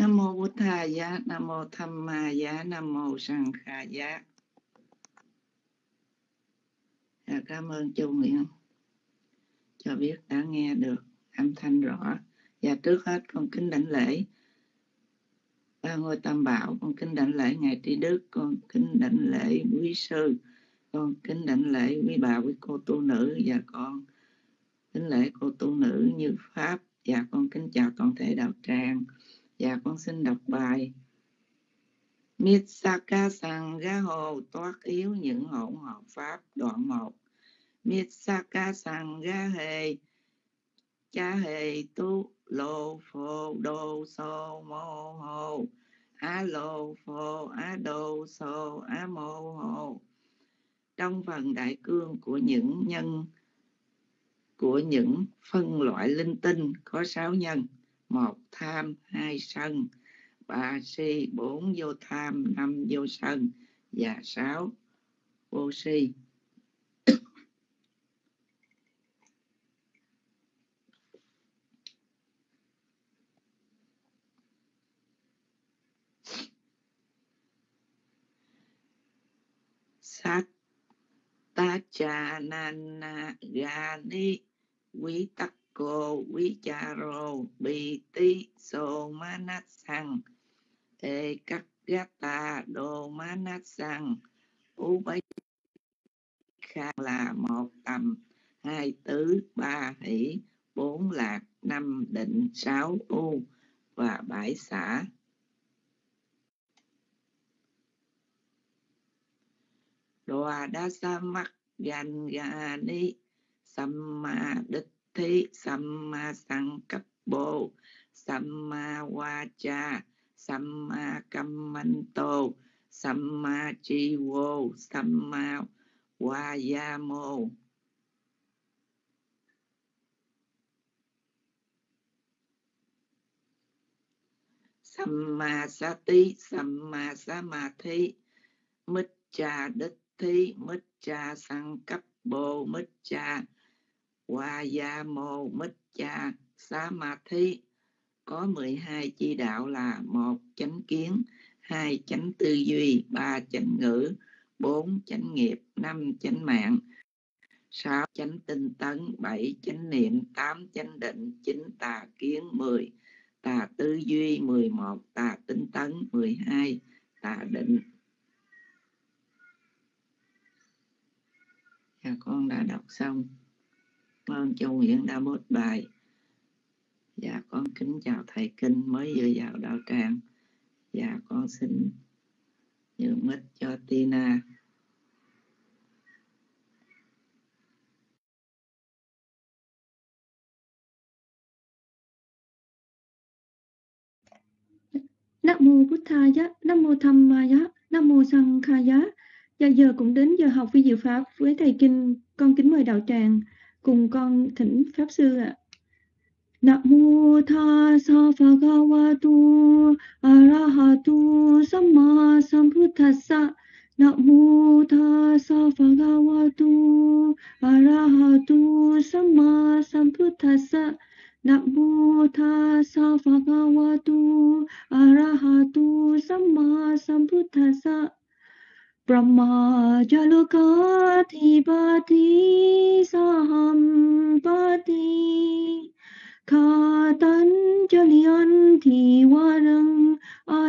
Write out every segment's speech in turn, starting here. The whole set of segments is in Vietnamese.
Nam mô Bụt Thầy giá, Nam mô Tham Ma giá, Nam mô Sang Kha giá. Cảm ơn Châu Nguyễn cho biết đã nghe được âm thanh rõ. Và trước hết con kính đảnh lễ ba ngôi Tam Bảo, con kính đảnh lễ ngài Trí Đức, con kính đảnh lễ quý sư, con kính đảnh lễ quý bà quý cô tu nữ, và con kính lễ cô tu nữ Như Pháp, và con kính chào toàn thể đạo tràng. Và con xin đọc bài Mitsaka Sang Ga Hồ toát yếu những hỗn hợp pháp. Đoạn 1. Mitsaka Sang Ga Hề Cha Hề Tu Lô Phô Đô Sô Mô Hồ Á Lô Phô Á Đô Sô Á Mô Hồ. Trong phần đại cương của những phân loại linh tinh có 6 nhân: 1. Tham, 2. Sân, 3. Si, 4. Vô tham, 5. Vô sân, và 6. Vô si. Sát ta cha nana gani quý tắc cô quý cha rô bì tí sô ma nát sang ê cắt gata đô ma nát sang u bấy kha là 1 tầm, 2 tứ, 3 hỷ, 4 lạc, 5 định, 6 u và 7 xả. Đoà đa sa mắc gan gani samma đích thí samma sang cấp bồ samma vacha samma kammanto samma chi vô samma vayamo. Samma sati samma samadhi micca đích thí micca sang cấp bồ micca vayamo micca samadhi. Có 12 chi đạo là: 1. Chánh kiến, 2. Chánh tư duy, 3. Chánh ngữ, 4. Chánh nghiệp, 5. Chánh mạng, 6. Chánh tinh tấn, 7. Chánh niệm, 8. Chánh định, 9. Tà kiến, 10. Tà tư duy, 11. Tà tinh tấn, 12. Tà định. Con đã đọc xong. Cảm ơn Châu Nguyễn đã post bài. Dạ con kính chào thầy Kinh mới vừa vào đạo tràng. Dạ con xin nhường mic cho Tina. Nam mô Bụt Thầy giá, Nam mô Tham Ma giá, Nam mô Sang Kha giá. Và giờ cũng đến giờ học vi diệu pháp với thầy Kinh. Con kính mời đạo tràng cùng con thỉnh pháp sư ạ. Nam mô Tassa Bhagavatu Arahatu Samma Sambuddhassa. Nam mô Tassa Bhagavatu Arahatu Samma Sambuddhassa. Nam mô Tassa Bhagavatu Arahatu Samma Sambuddhassa. Brahma Jalokadhipati Sahampati Khatan Jaliyanti Varang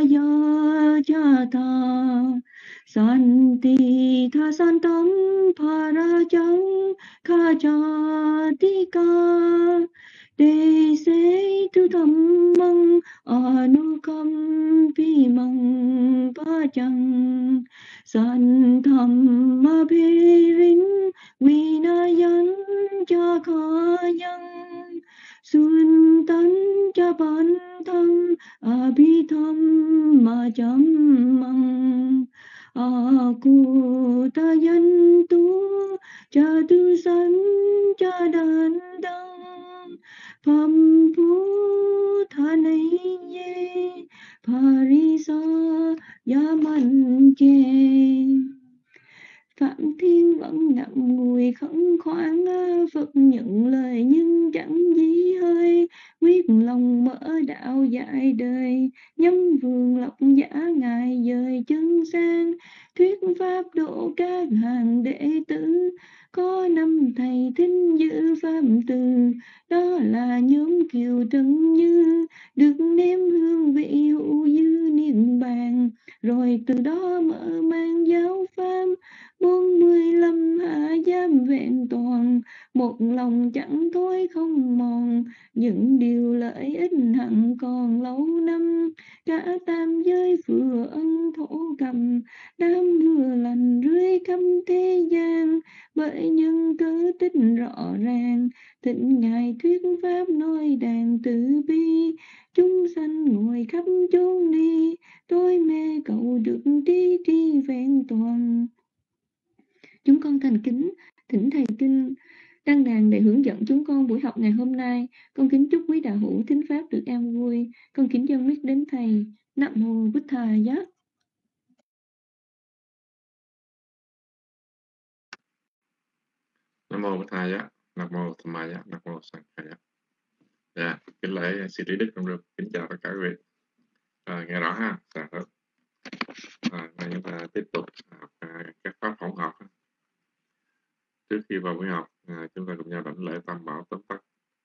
Ayajata Santi Thasantam Parajang Kajatika Dese tu dhammang anukam pimang pajang santham abhirin vinayan jakayang suntan jabantam abhitham majammang akutayantu jadusan jadandang Pamputhaneye Parisa Yamanche. Phạm Thiên vẫn ngậm ngùi khẩn khoản Phật nhận lời nhưng chẳng dí hơi, quyết lòng mở đạo dạy đời Nhâm vườn lộc giả ngài dời chân sang, thuyết pháp độ các hàng đệ tử. Có 5 thầy thính giữ pháp từ, đó là nhóm Kiều Trân Như, được nếm hương vị hữu dư niết bàn. Rồi từ đó mở mang giáo pháp, 45 hạ giám vẹn toàn, một lòng chẳng thối không mòn. Những điều lợi ích hẳn còn lâu năm, cả tam giới vừa ân thổ cầm, đám mưa lành rưới khắp thế gian. Bởi nhân cớ tích rõ ràng, thịnh ngài thuyết pháp nói đàn từ bi. Chúng sanh ngồi khắp chốn đi, tôi mê cầu được trí tri vẹn toàn. Chúng con thành kính thỉnh thầy kinh đăng đàn để hướng dẫn chúng con buổi học ngày hôm nay. Con kính chúc quý đạo hữu thính pháp được an vui. Con kính dâng mic đến thầy. Nam mô Bụt Thầy Giá. Nam mô Bụt Thầy Giá. Nam mô Tham Ma Giá. Nam mô Sang Khai Giá. Dạ, kính lễ sư Trí Đức trong rừng. Kính chào tất cả quý vị. Nghe rõ ha. Dạ, tốt. Nay chúng ta tiếp tục học các pháp hỗn hợp. Trước khi vào buổi học, chúng ta cùng nhau đảnh lễ Tam Bảo tóm tắt.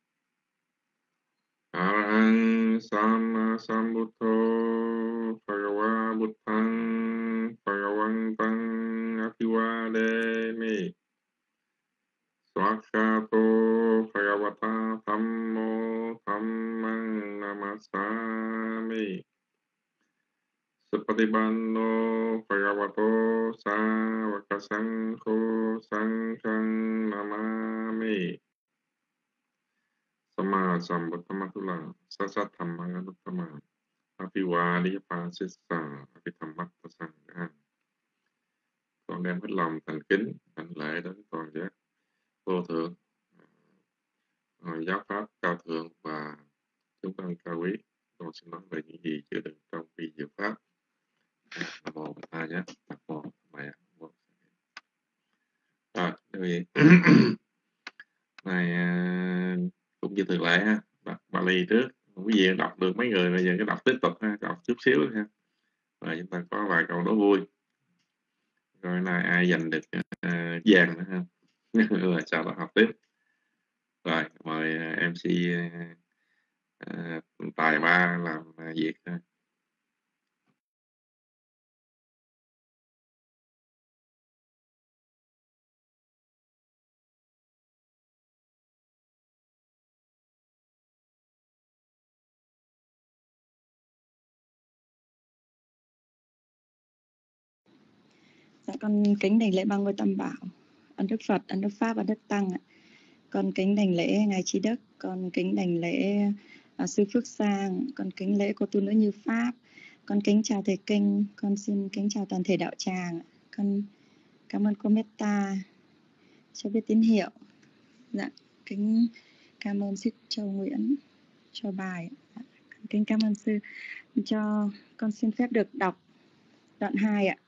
Arahant Sama Sambuddho Bhagava Buddhang Bhagavantang Abhivademi Swakhato Bhagavata Thammo Thammang Namasami Supatipanno Bhagavato Sāvaka Saṅkho Saṅghang Namami Sama Sambuddhamatulang Sasatthamma Anuttama Abhivadiyapasissa Abhidhammatta. Con đem hết lòng thành kính đảnh lễ đến toàn giác vô thượng giáo pháp cao thượng và chúng con cao quý. Con xin nói về những gì chứa đựng trong vi diệu pháp. Nam mô Bụt Thầy nhé. Nam mô Mẹ. Rồi, này cũng như thường lệ ha, đọc Bali trước. Quý vị đọc được mấy người bây giờ cứ đọc tiếp tục ha, đọc chút xíu ha. Rồi chúng ta có vài câu đố vui. Rồi nay ai giành được vàng nữa ha. Rồi sau đó học tiếp. Rồi mời MC Tài Ba làm việc ha. Dạ, con kính đảnh lễ ba ngôi Tam Bảo, ân đức Phật, ân đức Pháp, ân đức Tăng ạ. Con kính đảnh lễ ngài Trí Đức, con kính đảnh lễ sư Phước Sang, con kính lễ cô tu nữ Như Pháp, con kính chào thầy kinh, con xin kính chào toàn thể đạo tràng. Con cảm ơn cô Metta cho biết tín hiệu. Dạ, kính cảm ơn sư Châu Nguyễn cho bài. Dạ, kính cảm ơn sư cho con xin phép được đọc đoạn 2 ạ.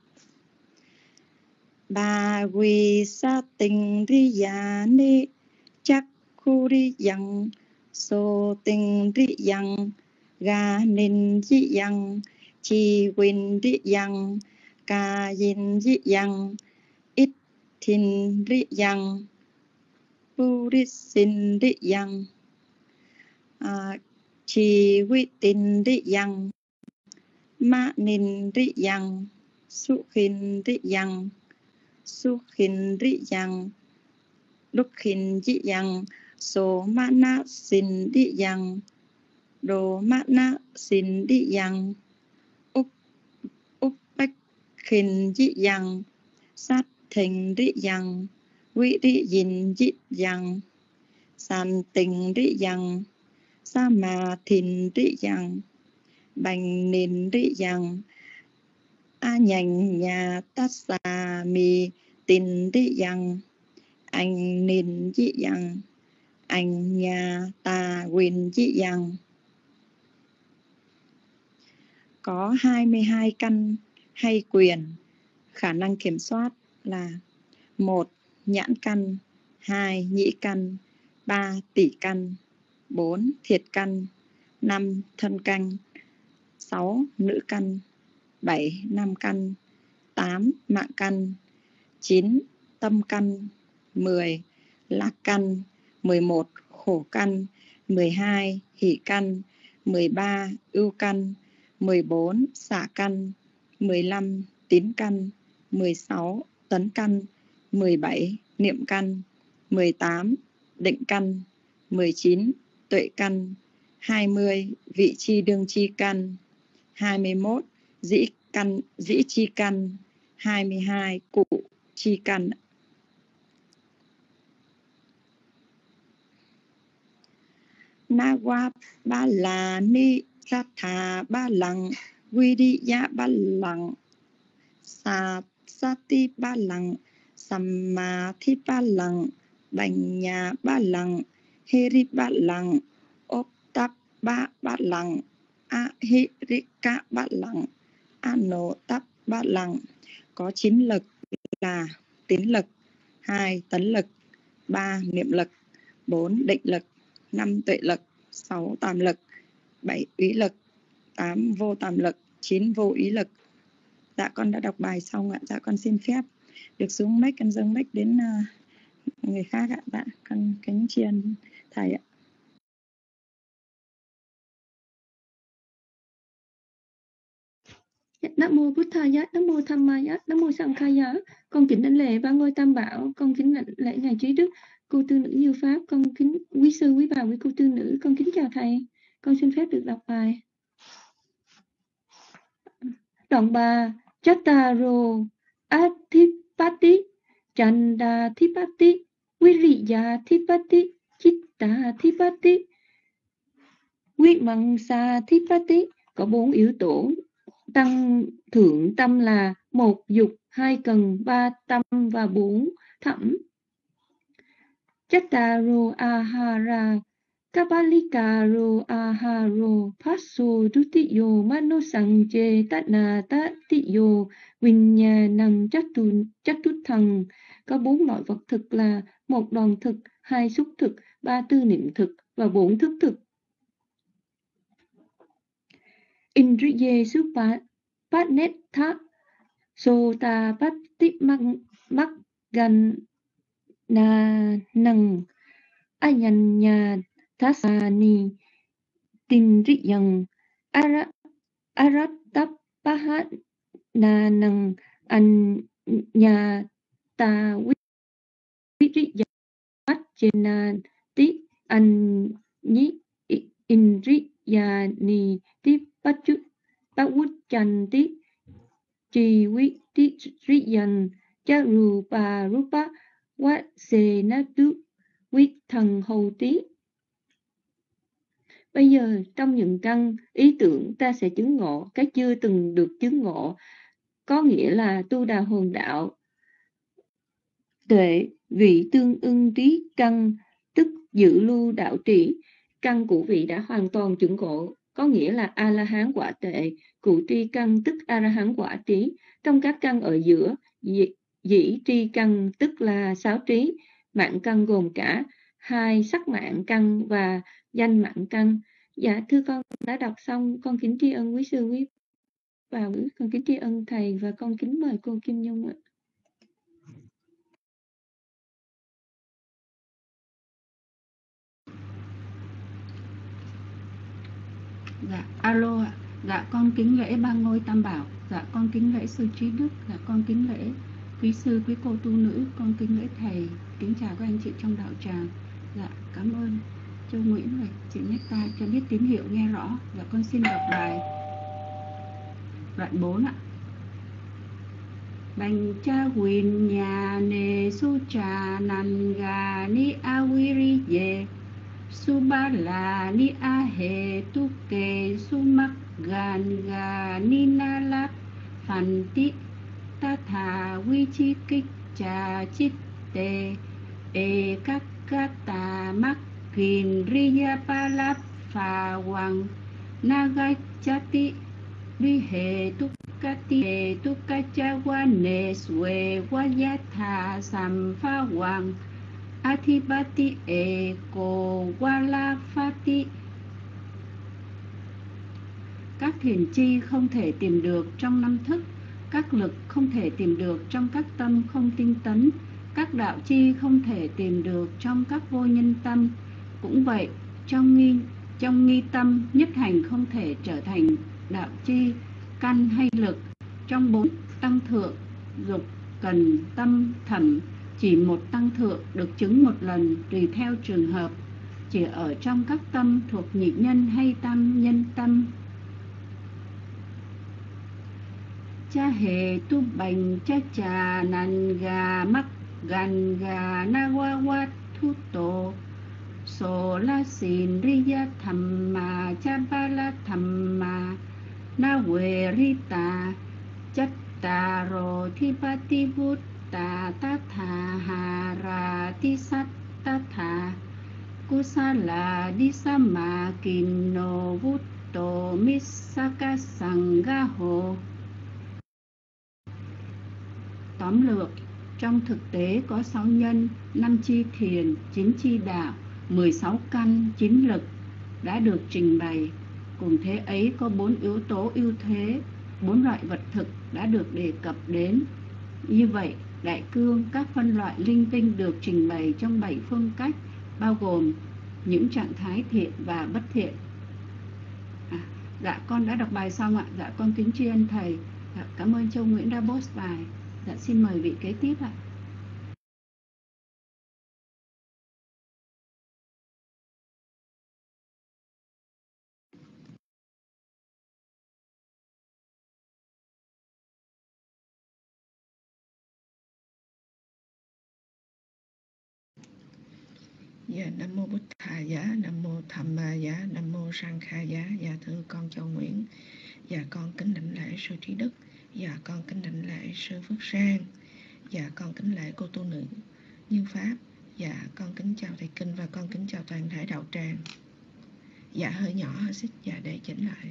Ba quy sa tình ri ya ni chắc khu ri yang so tình ri yang ga nin ri yang chi win ri yang ka yin ri yang it thin ri yang pu ri sin ri yang chi wi tin ri yang ma nin ri yang su khin ri yang su khin ri yang đúc khin ri yang so ma na sin ri yang do ma na sin ri yang úc bách khin ri yang sát thành ri yang quý ri yin ri yang san tình ri yang sa ma thìn ri yang bành nền ri yang a nhành nhà tát xà mì tin ri yang anh nền ri yang anh nhà ta quyền ri yang. Có 22 căn hay quyền khả năng kiểm soát là 1. Nhãn căn, 2. Nhĩ căn, 3. Tỷ căn, 4. Thiệt căn, 5. Thân căn, 6. Nữ căn. 7. Nam căn. 8. Mạng căn. 9. Tâm căn. 10. Lạc căn. 11. Khổ căn. 12. Hỷ căn. 13. Ưu căn. 14. Xả căn. 15. Tín căn. 16. Tấn căn. 17. Niệm căn. 18. Định căn. 19. Tuệ căn. 20. Vị chi đương chi căn. 21. Dĩ chi căn. 22. Cụ chi căn. Na qua ba là ni sát thà ba lằng, quy đi ya ba lằng, sa ti ba lằng, samma thi ba lằng, bành nhà ba lằng, heri ba lằng, ốp tap ba lằng, a hi ri ka ba lằng, ano tap ba lằng. Có 9 lực là tín lực, 2. Tấn lực, 3. Niệm lực, 4. Định lực, 5. Tuệ lực, 6. Tàm lực, 7. Úy lực, 8. Vô tàm lực, 9. Vô úy lực. Dạ con đã đọc bài xong ạ. Dạ con xin phép được xuống mic, con dâng mic đến người khác ạ. Dạ con kính tri ân thầy ạ. Nam mô Bụt Thaya, Nam mô Tham Maya, Nam mô Sang Khaya. Con kính đảnh lễ ba ngôi Tam Bảo, con kính đảnh lễ ngài trí đức cô tư nữ Như Pháp, con kính quý sư quý bà quý cô tư nữ, con kính chào thầy. Con xin phép được đọc bài. Đoạn 3. Chattaro Athipati Chanda Thipati Viriya Thipati Chitta Thipati Vimamsa Thipati. Có 4 yếu tố tăng thượng tâm là 1. Dục, 2. Cần, 3. Tâm và 4. Thẩm. Chattaro Ahara Kapalikaro Aharo Passo Dutiyo Manosanje Tatna Tatiyo Vinyanam Chatuthang. Có 4 loại vật thực là 1. Đoàn thực, 2. xúc thực, 3. tư niệm thực và 4. thức thực. Indriye Supatnetha Sota Patti Maggan Năng Ayanya Thasani Tindriyang Arattapaha Nanang Anyata Viriya Vajjanati Anyi Indriyani Pavujjanti Chiviti Riyan Charupa Rupa Vasenatu Vitthang Hầu Tí. Bây giờ trong những căn ý tưởng ta sẽ chứng ngộ cái chưa từng được chứng ngộ, có nghĩa là tu đà hồn đạo. Tuệ vị tương ưng trí căn, tức dự lưu đạo trì. Căn của vị đã hoàn toàn chứng ngộ, có nghĩa là A-la-hán quả tuệ. Cụ tri căn tức A-la-hán quả trí. Trong các căn ở giữa, dĩ tri căn tức là 6 trí. Mạng căn gồm cả 2 sắc mạng căn và danh mạng căn. Dạ thưa con đã đọc xong, con kính tri ân quý sư quý bà, con kính tri ân thầy và con kính mời cô Kim Nhung ạ. Dạ alo ạ. Dạ con kính lễ ba ngôi Tam Bảo. Dạ con kính lễ sư trí đức. Dạ con kính lễ quý sư quý cô tu nữ. Con kính lễ thầy. Kính chào các anh chị trong đạo tràng. Dạ cảm ơn Châu Nguyễn và chị Netta cho biết tín hiệu nghe rõ. Dạ con xin đọc bài đoạn 4 ạ. Bành cha quyền nhà nề su trà nàn gà ni awiri ye su ba la ni a he tu ke su mak gan ga ni na lap phan ti ta tha vi chi kích cha chit te e các ta mak kin riya palap pha wang nagachati vi he tu Kati tu kachawane swe wayatha samfa wang Athipati eko walafati Các thiền chi không thể tìm được trong năm thức, các lực không thể tìm được trong các tâm không tinh tấn, các đạo chi không thể tìm được trong các vô nhân tâm. Cũng vậy, trong nghi tâm nhất hành không thể trở thành đạo chi, căn hay lực. Trong 4 tăng thượng, dục, cần, tâm, thẩm, chỉ một tăng thượng được chứng một lần tùy theo trường hợp, chỉ ở trong các tâm thuộc nhị nhân hay tam nhân tâm. Cha hề tu bành cha trà nan gà mắc gan gà na wa wa thu tổ so la sin riya thamma cha ba la thamma na we rita chatta ro thi pa ti vut ta ta tha ha ra ti sat ta tha kusala di sama kinno vut to misaka sangha ho. Tóm lược, trong thực tế có 6 nhân, 5 chi thiền, 9 chi đạo, 16 căn, 9 lực đã được trình bày. Cùng thế ấy có 4 yếu tố ưu thế, 4 loại vật thực đã được đề cập đến. Như vậy, đại cương các phân loại linh tinh được trình bày trong 7 phương cách, bao gồm những trạng thái thiện và bất thiện. Dạ, con đã đọc bài xong ạ. Dạ, con kính tri ân thầy. Dạ, cảm ơn Châu Nguyễn đã post bài. Dạ, xin mời vị kế tiếp ạ. Dạ, Nam mô Bụt Thà Giá, Nam mô Tham Ma Giá, Nam mô Sang Kha Giá. Dạ, thưa con Châu Nguyễn. Dạ, con kính đảnh lễ sư Trí Đức. Dạ, con kính đảnh lễ sư Phước Sang. Dạ, con kính lễ cô tu nữ Như Pháp. Dạ, con kính chào thầy Kinh và con kính chào toàn thể đạo tràng. Dạ, hơi nhỏ hơi xích. Dạ, để chỉnh lại.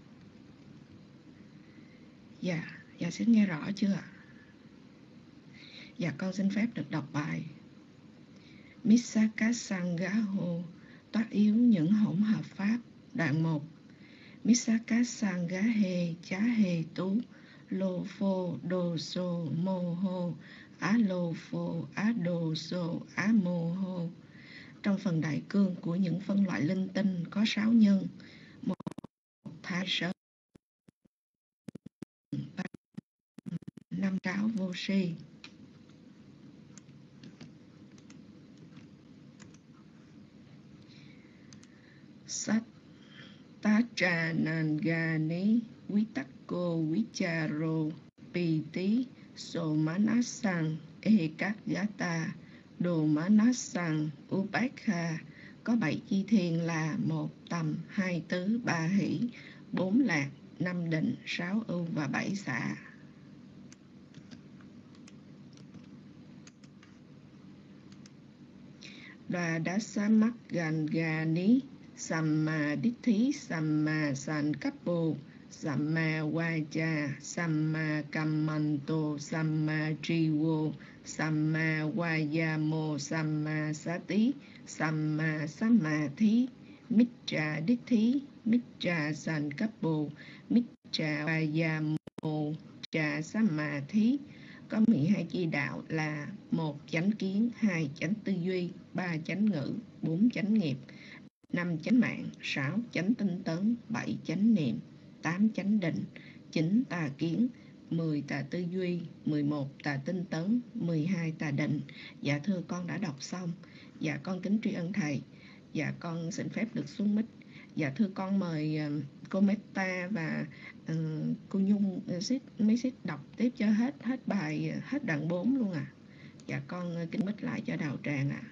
Dạ, xin nghe rõ chưa ạ? Dạ, con xin phép được đọc bài. Misaka Sanghaho, toát yếu những hỗn hợp pháp. Đoạn 1. Misaka Sanghahe chá hề tú lô phô đô sô mô hô á lô phô á đô sô á mô hô. Trong phần đại cương của những phân loại linh tinh có 6 nhân, 1 thai sơ, 5 cáo vô si. Sát tá trà nàn gà ní quý tắc cô quý trà rô pì tí sô má nát sang ê các giá ta đồ má nát sang u bác kha. Có 7 chi thiền là 1 tầm, 2 tứ, 3 hỷ, 4 lạc, 5 định, 6 ưu và 7 xạ. Đoà đá sa mắc gàn gà ní Samma Ditti, Samma Sankappo, Samma Vaja, Samma Kammanto, Samma Trivo, Samma Vayamo, Samma Sati, Samma Samadhi, Micca Ditti, Micca Sankappo, Micca Vayamo, Micca Samadhi. Có 12 chi đạo là 1 chánh kiến, 2 chánh tư duy, 3 chánh ngữ, 4 chánh nghiệp, 5 chánh mạng, 6 chánh tinh tấn, 7 chánh niệm, 8 chánh định, 9 tà kiến, 10 tà tư duy, 11 tà tinh tấn, 12 tà định. Dạ, thưa con đã đọc xong. Dạ, con kính tri ân thầy. Dạ, con xin phép được xuống mic. Dạ, thưa con mời cô Meta và cô Nhung mấy xích đọc tiếp cho hết bài, hết đoạn 4 luôn à. Dạ, con kính mic lại cho đạo tràng ạ.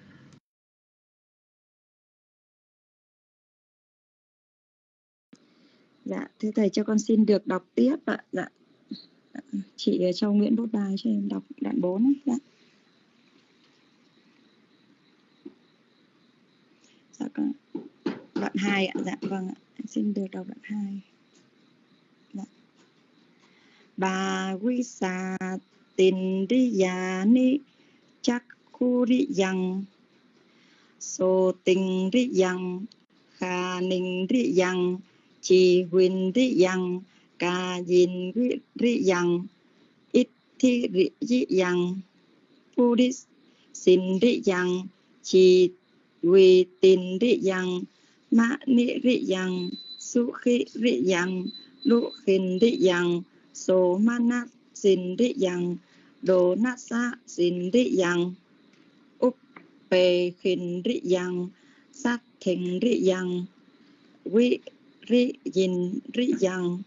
Dạ, thưa thầy cho con xin được đọc tiếp ạ. Dạ, chị Châu Nguyễn bút bài cho em đọc đoạn 4 ấy. Dạ. Dạ, con đoạn 2 ạ. Dạ, vâng ạ. Xin được đọc đoạn 2. Dạ. Bà quy sa tin ri ya ni chắc khu ri yang so tình ri yang kha ninh ri yang Chi huynh ri yang Ca yin ri yang Ít thi ri yang Buddhist sin ri yang Chi huy tin ri yang Ma ni ri yang Su khi ri yang Lu khin ri yang So ma nát sin ri yang Đô nát sa sin ri yang Úc bề khin ri yang Sát thình ri yang Quý ri yin ri yang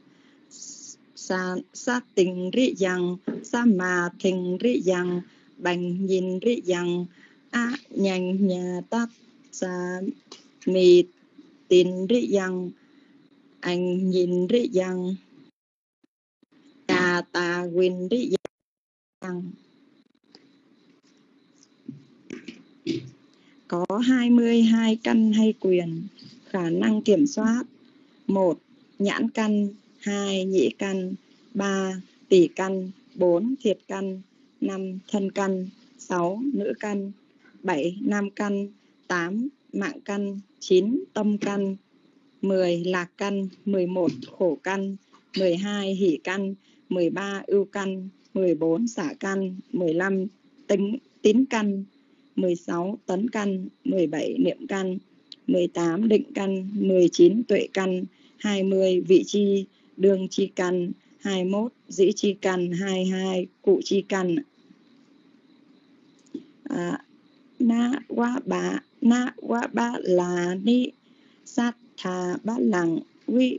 Sa tình ri yang Sa mà thình ri yang Bành yin ri yang A nhanh nhà tát sa mì tin ri yang Anh yin ri yang Cà tà huynh ri yang. Có 22 căn hay quyền, khả năng kiểm soát. 1. Nhãn căn. 2. Nhĩ căn. 3. Tỷ căn. 4. Thiệt căn. 5. Thân căn. 6. Nữ căn. 7. Nam căn. 8. Mạng căn. 9. Tâm căn. 10. Lạc căn. 11. Khổ căn. 12. Hỷ căn. 13. Ưu căn. 14. Xả căn. 15. Tín căn. 16. Tấn căn. 17. Niệm căn. 18. Định căn. 19. Tuệ căn. 20. Vị chi đương chi căn. 21. Dĩ chi căn. 22. Cụ chi căn. Na wa ba là ni sát thà ba lằng vi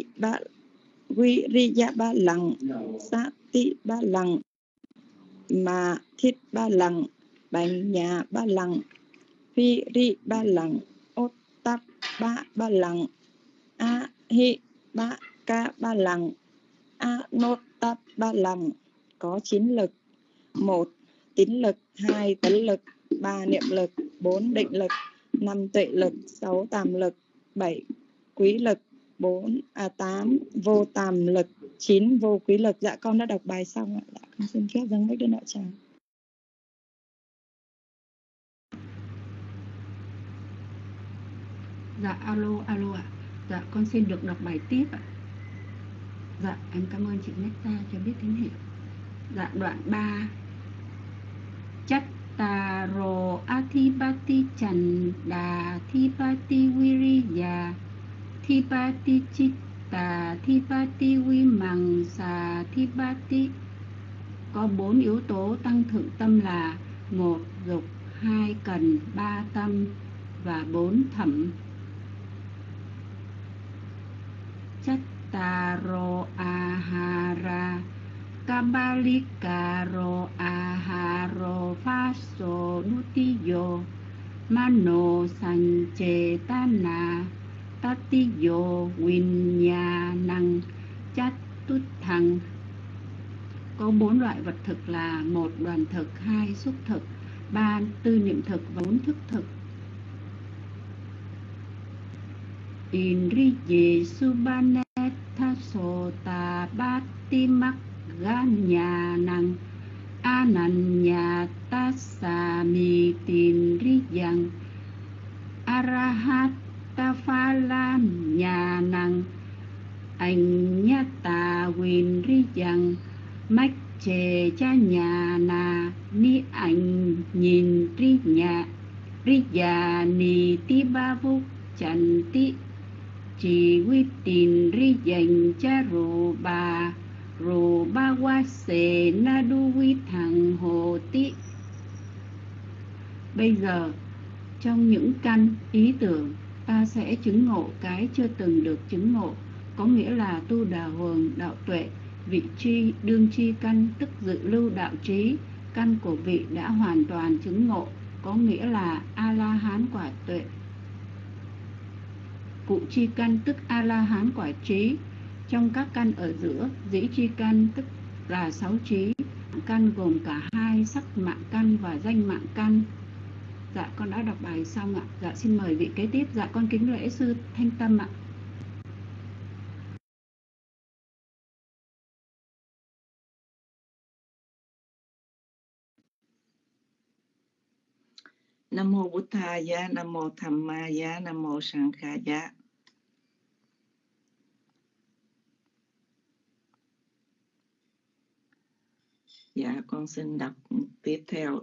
ri ya ba lằng sát ti ba lằng mà thiết ba lằng bành nhà ba lằng phi ri ba lằng ốt tắp ba lằng a hi ba ca ba lằng a nốt tắp ba lằng. Có 9 lực. 1. Tín lực. 2. Tấn lực. 3. Niệm lực. 4. Định lực. 5. Tuệ lực. 6. Tàm lực. 7. Quý lực. 8. Vô tàm lực. 9. Vô quý lực. Dạ con đã đọc bài xong ạ. Dạ con xin phép dâng bách đến đạo tràng. Dạ alo ạ. Dạ con xin được đọc bài tiếp ạ. Dạ em cảm ơn chị Netta cho biết tín hiệu. Dạ đoạn 3. Chattaro Athipati Chanda Thipati Viriya Thipati Chitta Thipati Vimangsa Thipati. Có 4 yếu tố tăng thượng tâm là 1. Dục, 2. Cần, 3. Tâm và 4. Thẩm. Chattaro Ahara Kabalikaro Aharo Faso Nutiyo Mano Sanchetana Tatiyo Vinyanang Chattuthang. Có 4 loại vật thực là 1. Đoàn thực, 2. Xúc thực, 3. Tư niệm thực và 4. Thức thực. Indriye Subhanetha Sota Bhati Magganyanang Ananyatassa Mitindriyang Arahata Phalanyanang Anyata Vindriyang Macche Chanyana Ni Anh Nhìn Riya Ni Tibavuk Chanti Chỉ quy tin ri dành cha rù ba quá xề na đu quy thằng hồ tí. Bây giờ trong những căn ý tưởng ta sẽ chứng ngộ cái chưa từng được chứng ngộ, có nghĩa là tu đà huồng đạo tuệ. Vị chi đương chi căn tức dự lưu đạo trí, căn của vị đã hoàn toàn chứng ngộ, có nghĩa là A-la-hán quả tuệ. Cụ chi căn tức A-la-hán quả trí. Trong các căn ở giữa, dĩ chi căn tức là 6 trí. Căn gồm cả 2 sắc mạng căn và danh mạng căn. Dạ con đã đọc bài xong ạ. Dạ xin mời vị kế tiếp. Dạ con kính lễ sư Thanh Tâm ạ. Nam mô Buddhaya, Nam mô Dhammaya, Nam mô Sanghaya. Dạ con xin đọc tiếp theo.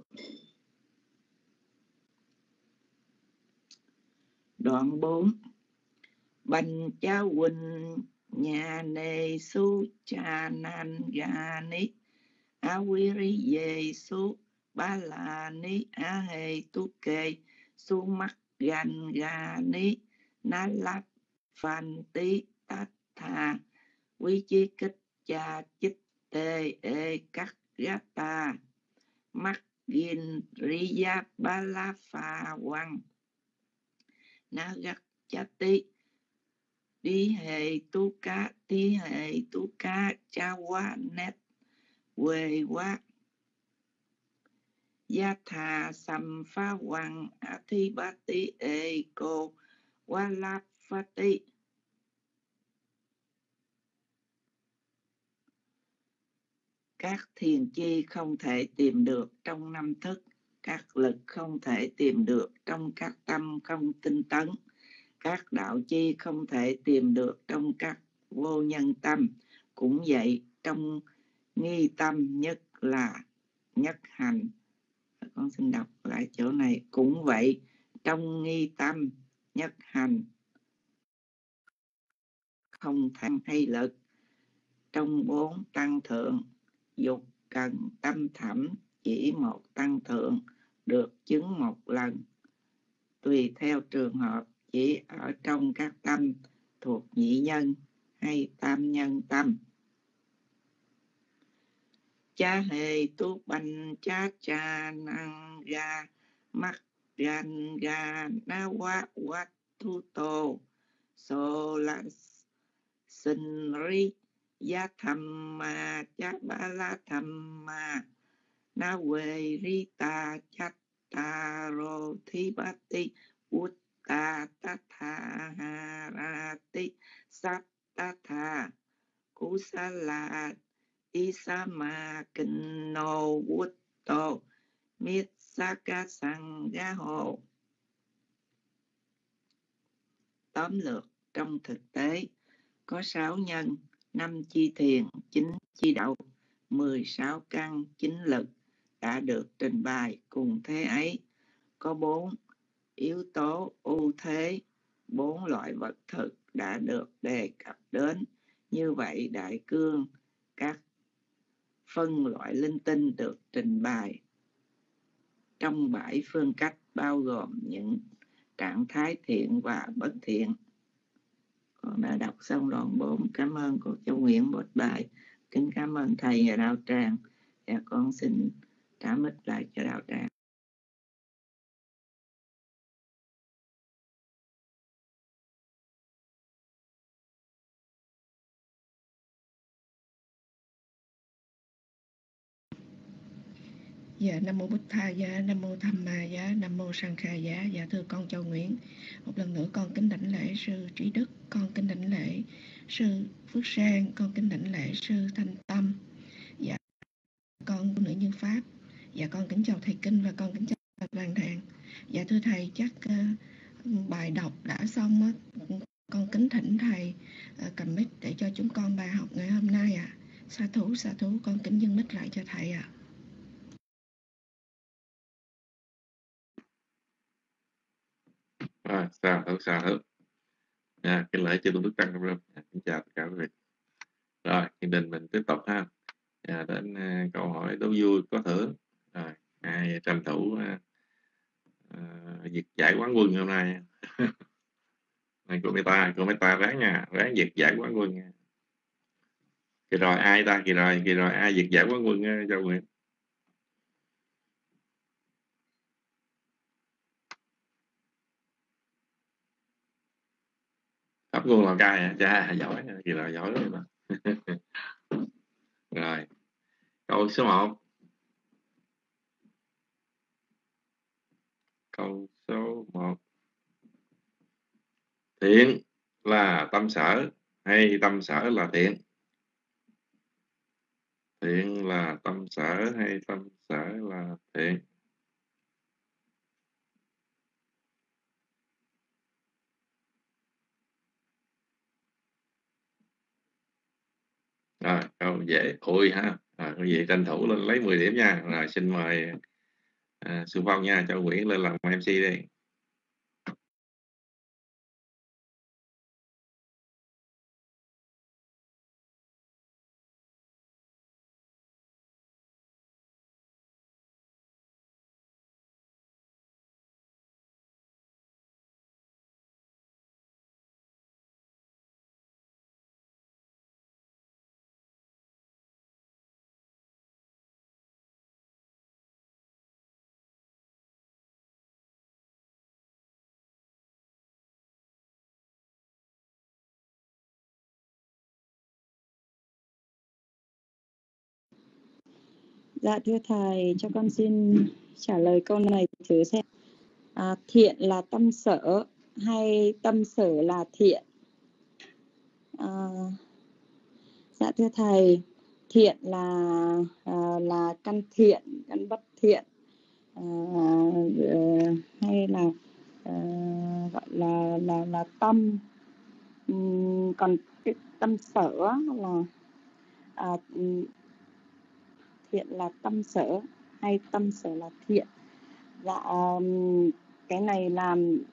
Đoạn 4. Bành cha huynh nhà nê su cha nan ga ni a quy ri về su ba la ni a hê tu kê su mắc gan ga ni na lát phan tí tát tha quy chi kích cha chích tê ê cắt gá ta mắc gin ri ya ba la pha quăng na gắt cha tí đi hệ tu cá cha quá nét quê quá gia thà sầm pha hoàng a thi ba tí ê cô quá lạp pha tí. Các thiền chi không thể tìm được trong năm thức, các lực không thể tìm được trong các tâm không tinh tấn, các đạo chi không thể tìm được trong các vô nhân tâm. Cũng vậy, trong nghi tâm nhất là nhất hành. Con xin đọc lại chỗ này. Cũng vậy, trong nghi tâm nhất hành không tham hay lực, trong 4 tăng thượng dục cần tâm thẩm chỉ một tăng thượng được chứng một lần, tùy theo trường hợp, chỉ ở trong các tâm thuộc nhị nhân hay tam nhân tâm. Cha hề tu bành cha cha năng ga mắc gan ga na wa wa tu tô so la sinh ri ya tham ma cha ba la tham ma na quê ri ta cha ta ro thi ba ti ut ta ta tha ha ra ti sát ta tha cú sa la Isama Kino Wutto Mitsaka Sangha Hồ. Tóm lược, trong thực tế có 6 nhân, 5 chi thiền, 9 chi đạo, 16 căn, 9 lực đã được trình bày. Cùng thế ấy có 4 yếu tố ưu thế, 4 loại vật thực đã được đề cập đến. Như vậy đại cương các phân loại linh tinh được trình bày trong 7 phương cách, bao gồm những trạng thái thiện và bất thiện. Con đã đọc xong đoạn 4. Cảm ơn cô Châu Nguyễn bột bài. Kính cảm ơn thầy và đạo tràng. Và con xin trả mic lại cho đạo tràng. Dạ, Nam Mô Bụt Tha Giá, Nam Mô Tham Ma Giá, Nam Mô Sang Kha Giá. Dạ thưa con Châu Nguyễn, một lần nữa con kính đảnh lễ sư Trí Đức, con kính đảnh lễ sư Phước Sang, con kính đảnh lễ sư Thanh Tâm. Dạ con nữ nhân Pháp. Dạ con kính chào thầy Kinh và con kính chào toàn đàn. Dạ thưa thầy, chắc bài đọc đã xong á, con kính thỉnh thầy cầm mic để cho chúng con bài học ngày hôm nay ạ. Sa thú, con kính dâng mic lại cho thầy ạ. Xa thử. Cái lễ cho tôi bước tăng rồi. Xin chào tất cả quý vị. Rồi, Thiên Đình mình tiếp tục ha. Đến câu hỏi đố vui có thưởng. Rồi, ai tranh thủ việc giải quán quân hôm nay. Này cô Meta ráng nha, ráng việc giải quán quân nha. Kỳ rồi ai ta? Kỳ rồi ai việc giải quán quân Châu Nguyễn? Pháp Quân Lào Cai hả? Chà, giỏi, kỳ rồi giỏi lắm mà. Rồi, câu số 1. Câu số 1. Thiện là tâm sở hay tâm sở là thiện? Thiện là tâm sở hay tâm sở là thiện? Rồi, câu dễ ôi ha. Quý vị tranh thủ lên lấy 10 điểm nha. Rồi xin mời Sư Phong nha, cho Nguyễn lên làm MC đi. Dạ thưa thầy, cho con xin trả lời câu này thử xem. Thiện là tâm sở hay tâm sở là thiện? Dạ thưa thầy, thiện là căn thiện, căn bất thiện, hay là gọi là tâm. Còn cái tâm sở là thiện là tâm sở hay tâm sở là thiện? Dạ cái này là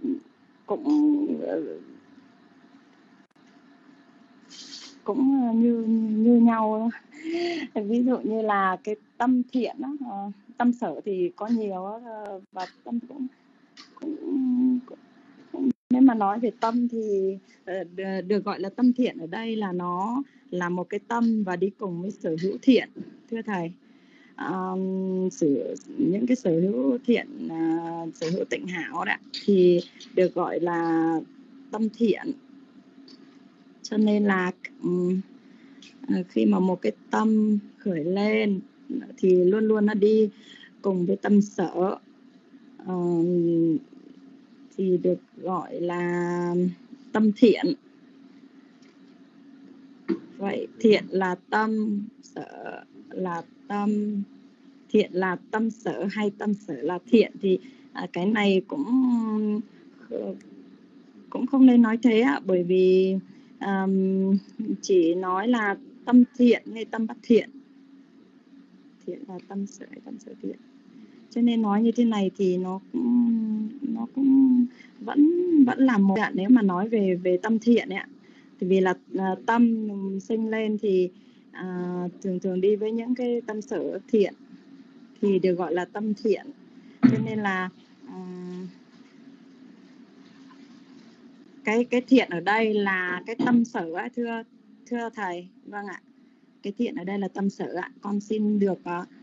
cũng như nhau. Ví dụ như là cái tâm thiện đó, tâm sở thì có nhiều đó, và tâm cũng nếu mà nói về tâm thì được gọi là tâm thiện ở đây là nó là một cái tâm và đi cùng với sở hữu thiện, thưa thầy. Những cái sở hữu thiện, sở hữu tịnh hảo đó thì được gọi là tâm thiện. Cho nên là khi mà một cái tâm khởi lên thì luôn luôn nó đi cùng với tâm sở, thì được gọi là tâm thiện. Vậy thiện là tâm, sở là tâm, thiện là tâm sở hay tâm sở là thiện thì cái này cũng không nên nói thế ạ, bởi vì chỉ nói là tâm thiện hay tâm bất thiện. Thiện là tâm sở hay tâm sở thiện. Cho nên nói như thế này thì nó cũng vẫn là một dạng. Nếu mà nói về tâm thiện ấy ạ, thì vì là tâm sinh lên thì thường đi với những cái tâm sở thiện thì được gọi là tâm thiện. Cho nên là cái thiện ở đây là cái tâm sở ấy, thưa thầy. Vâng ạ, cái thiện ở đây là tâm sở ạ. Con xin được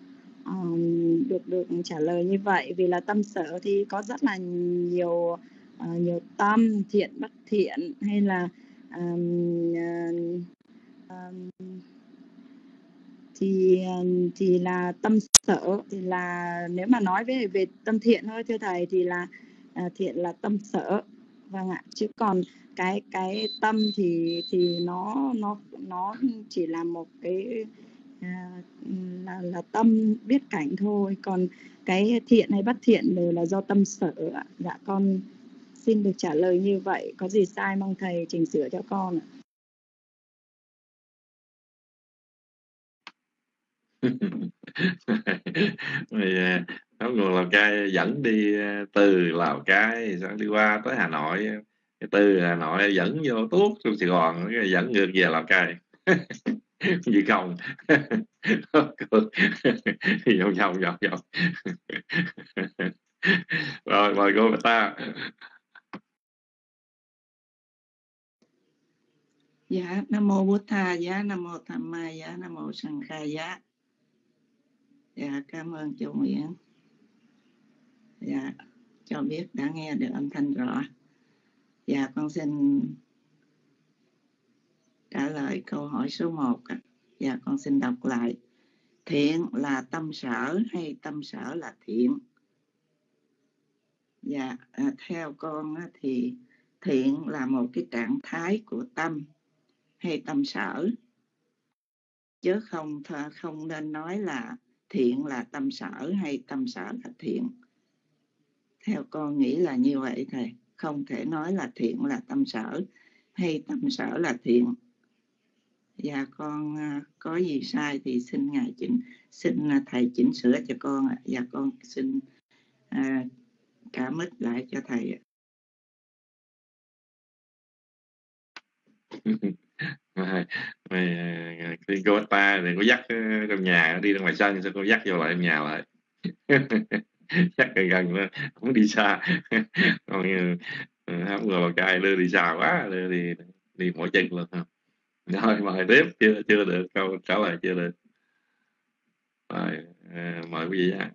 trả lời như vậy, vì là tâm sở thì có rất là nhiều tâm, thiện bất thiện, hay là thì là tâm sở thì là, nếu mà nói về tâm thiện thôi thưa thầy, thì là thiện là tâm sở. Vâng ạ, chứ còn cái tâm thì nó chỉ là một cái là tâm biết cảnh thôi, còn cái thiện hay bất thiện đều là do tâm sở ạ. Dạ con xin được trả lời như vậy, có gì sai mong thầy chỉnh sửa cho con ạ. Người Lào Cai dẫn đi từ Lào Cai xong đi qua tới Hà Nội, từ Hà Nội dẫn vô tuốt xuống Sài Gòn, dẫn ngược về Lào Cai. Gì không? Vòng. Rồi mời cô ta. Dạ, Nam Mô Bụt Thà Giá, Nam Mô Tham Ma Giá, Nam Mô Sanh Kha Giá. Dạ, cảm ơn chú Nguyễn. Dạ, cho biết đã nghe được âm thanh rõ. Dạ, con xin trả lời câu hỏi số 1. Dạ, con xin đọc lại. Thiện là tâm sở hay tâm sở là thiện? Dạ, theo con thì thiện là một cái trạng thái của tâm hay tâm sở, chứ không nên nói là thiện là tâm sở hay tâm sở là thiện. Theo con nghĩ là như vậy thầy, không thể nói là thiện là tâm sở hay tâm sở là thiện. Dạ con có gì sai thì xin ngài xin thầy chỉnh sửa cho con ạ. Dạ con xin trả mít lại cho thầy ạ. Mày cô ta thì có dắt trong nhà đi ra ngoài sân, sao cô dắt vô lại nhà lại dắt gần nó không đi xa. Còn không ngờ bà cai đưa đi xa quá, đưa đi mỗi chân luôn. Rồi mời tiếp, chưa được câu trả lời, chưa được. Rồi mời quý vị nha.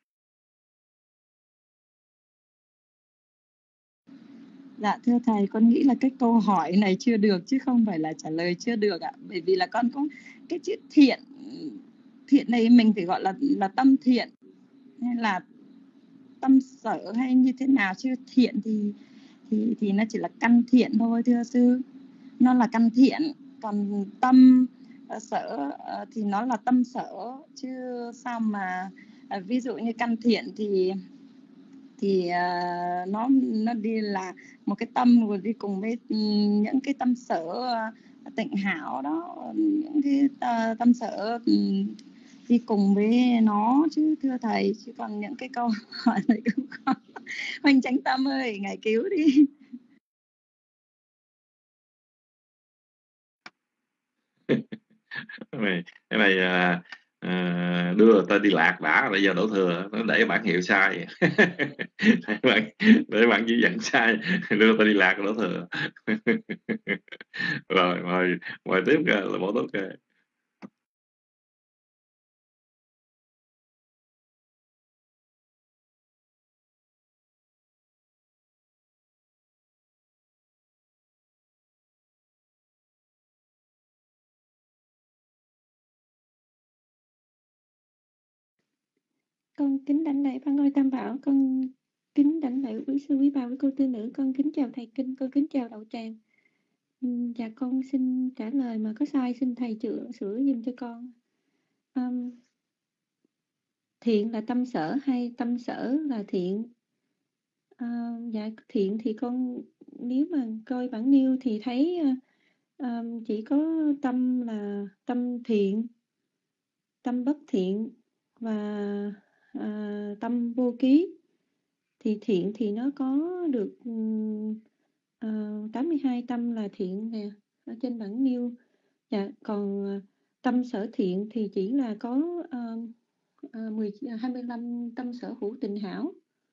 Dạ thưa thầy, con nghĩ là cái câu hỏi này chưa được chứ không phải là trả lời chưa được ạ. Bởi vì là con có cái chữ thiện, thiện này mình phải gọi là tâm thiện hay là tâm sở hay như thế nào, chứ thiện thì nó chỉ là căn thiện thôi thưa sư. Nó là căn thiện, còn tâm sở thì nó là tâm sở, chứ sao mà ví dụ như căn thiện thì nó đi là một cái tâm rồi đi cùng với những cái tâm sở tịnh hảo đó, những cái tâm sở đi cùng với nó chứ thưa thầy. Chứ còn những cái câu hỏi này cũng khó. Hoành Chánh Tâm ơi, ngài cứu đi. Cái này đưa ta đi lạc đã, bây giờ đổ thừa nó để bản hiệu sai. để bạn chỉ dẫn sai, đưa ta đi lạc đổ thừa. Rồi mời tiếp là bổ túc kìa. Con kính đảnh lễ Văn Ngôi Tam Bảo, con kính đảnh lễ quý sư quý bà, quý cô tư nữ, con kính chào thầy Kinh, con kính chào đậu tràng. Dạ con xin trả lời mà có sai xin thầy sửa giùm cho con. Thiện là tâm sở hay tâm sở là thiện? Dạ thiện thì con nếu mà coi bản niêu thì thấy chỉ có tâm là tâm thiện, tâm bất thiện và tâm vô ký. Thì thiện thì nó có được 82 tâm là thiện nè ở trên bản niêu. Dạ, còn tâm sở thiện thì chỉ là có 25 tâm sở hữu tình hảo.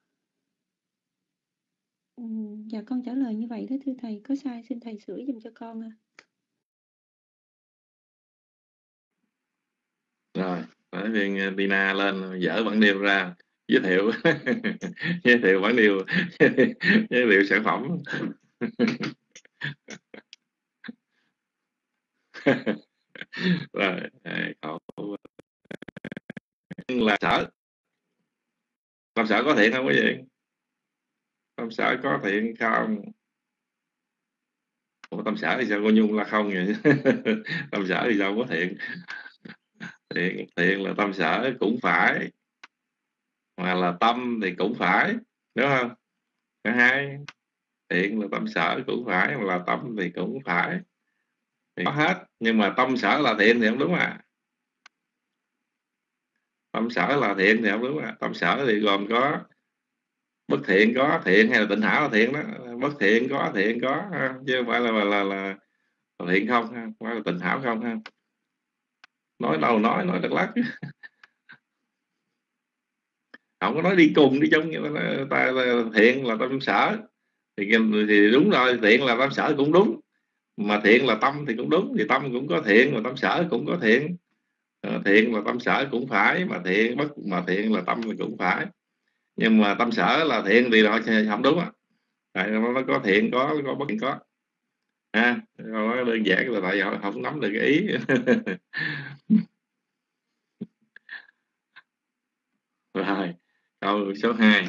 Dạ con trả lời như vậy đó thưa thầy, có sai xin thầy sửa giùm cho con ạ. Rồi nói viên Tina lên dở bản điều ra giới thiệu giới thiệu bản điều giới thiệu sản phẩm. Rồi cậu là sở, tâm sở có thiện không quý vị? Tâm sở có thiện không? Ủa, tâm sở thì sao? Cô Nhung là không vậy? Tâm sở thì sao có thiện? Thiện là tâm sở cũng phải, mà là tâm thì cũng phải, đúng không? Cả hai, thiện là tâm sở cũng phải, mà là tâm thì cũng phải, thì có hết. Nhưng mà tâm sở là thiện thì không đúng à. Tâm sở là thiện thì không đúng à. Tâm sở thì gồm có bất thiện có thiện, hay là tịnh hảo là thiện đó. Bất thiện có thiện có, chứ không phải là thiện không, không phải là tịnh hảo không ha. Nói đâu nói đắc lắc. Không có nói đi cùng đi chung, ta thiện là tâm sở thì đúng rồi, thiện là tâm sở cũng đúng, mà thiện là tâm thì cũng đúng, thì tâm cũng có thiện mà tâm sở cũng có thiện. Thiện là tâm sở cũng phải, mà thiện là tâm thì cũng phải. Nhưng mà tâm sở là thiện thì không đúng á. Nó có thiện có bất thiện có nó đơn giản là tại họ không nắm được cái ý. Rồi câu số 2.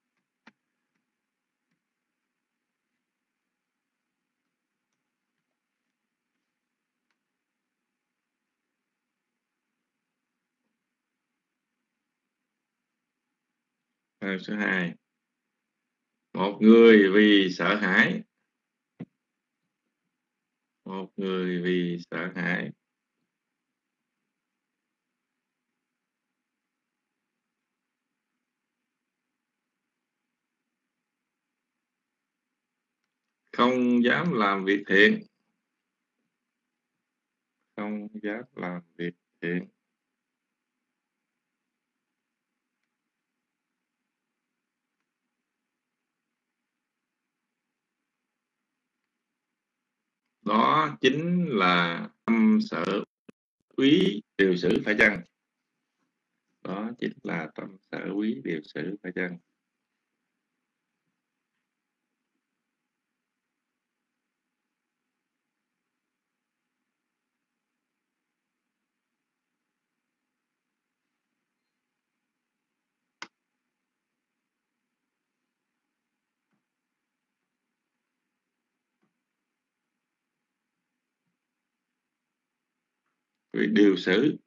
Câu số 2. Một người vì sợ hãi một người vì sợ hãi. Không dám làm việc thiện. Không dám làm việc thiện. Đó chính là tâm sở úy điều xử phải chăng? Đó chính là tâm sở úy điều xử phải chăng? Điều xử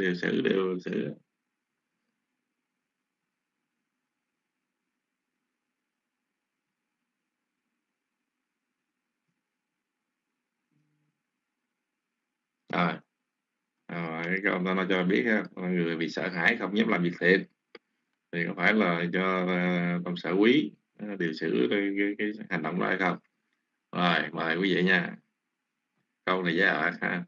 cái câu đó nó cho biết người bị sợ hãi không dám làm việc thiện thì có phải là do tâm sở quý điều xử cái hành động đó hay không? Rồi mời quý vị nha, câu này giá ạc ha.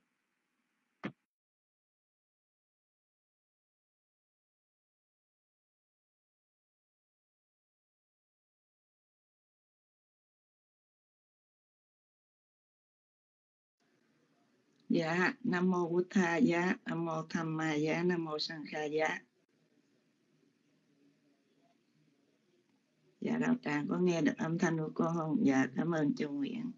Dạ, Nam Mô Bụt Tha Giá, Nam Mô Tham Ma Giá, Nam Mô Sang Kha Giá. Dạ, đạo tràng có nghe được âm thanh của con không? Dạ, cảm ơn Châu Nguyễn.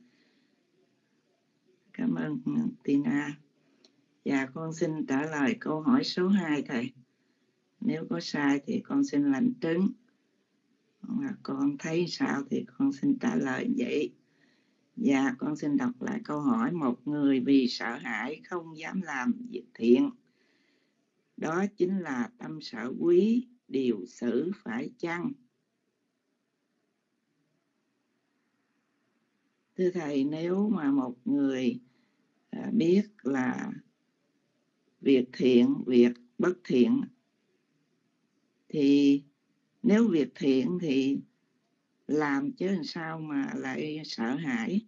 Cảm ơn Tina. Dạ, con xin trả lời câu hỏi số 2 thầy. Nếu có sai thì con xin lãnh chứng. Con thấy sao thì con xin trả lời vậy. Dạ, con xin đọc lại câu hỏi. Một người vì sợ hãi không dám làm việc thiện, đó chính là tâm sở quý điều xử phải chăng? Thưa thầy, nếu mà một người biết là việc thiện, việc bất thiện, thì nếu việc thiện thì làm chứ làm sao mà lại sợ hãi?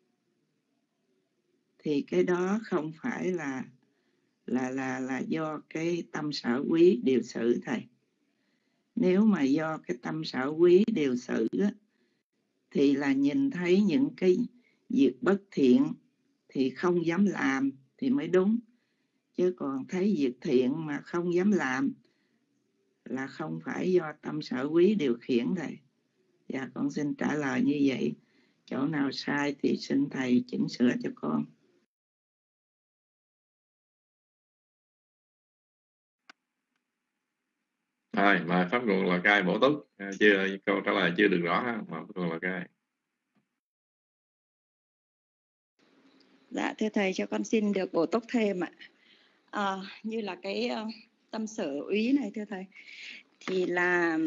Thì cái đó không phải là do cái tâm sở quý điều xử thầy. Nếu mà do cái tâm sở quý điều xử thì là nhìn thấy những cái việc bất thiện thì không dám làm thì mới đúng. Chứ còn thấy việc thiện mà không dám làm là không phải do tâm sở quý điều khiển thầy. Dạ, con xin trả lời như vậy. Chỗ nào sai thì xin thầy chỉnh sửa cho con. Rồi, mời Pháp Nguồn Lào Cai bổ túc. Câu trả lời chưa được rõ ha. Mời Pháp Nguồn Lào Cai. Dạ thưa thầy, cho con xin được bổ túc thêm ạ. Như là cái tâm sở úy này thưa thầy, thì là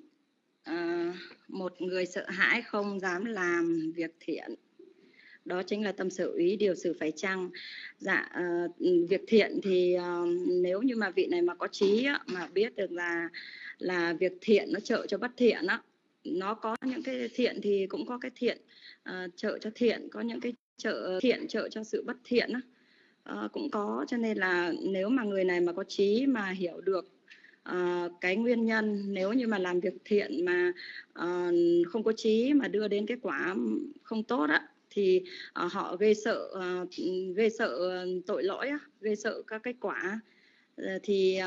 một người sợ hãi không dám làm việc thiện, đó chính là tâm sở úy điều xử phải chăng. Dạ, việc thiện thì nếu như mà vị này mà có trí mà biết được là việc thiện nó trợ cho bất thiện á, nó có những cái thiện thì cũng có cái thiện trợ cho thiện, có những cái thiện trợ cho sự bất thiện á, cũng có. Cho nên là nếu mà người này mà có trí mà hiểu được cái nguyên nhân, nếu như mà làm việc thiện mà không có trí mà đưa đến cái quả không tốt á, thì họ gây sợ tội lỗi, gây sợ các cái quả, thì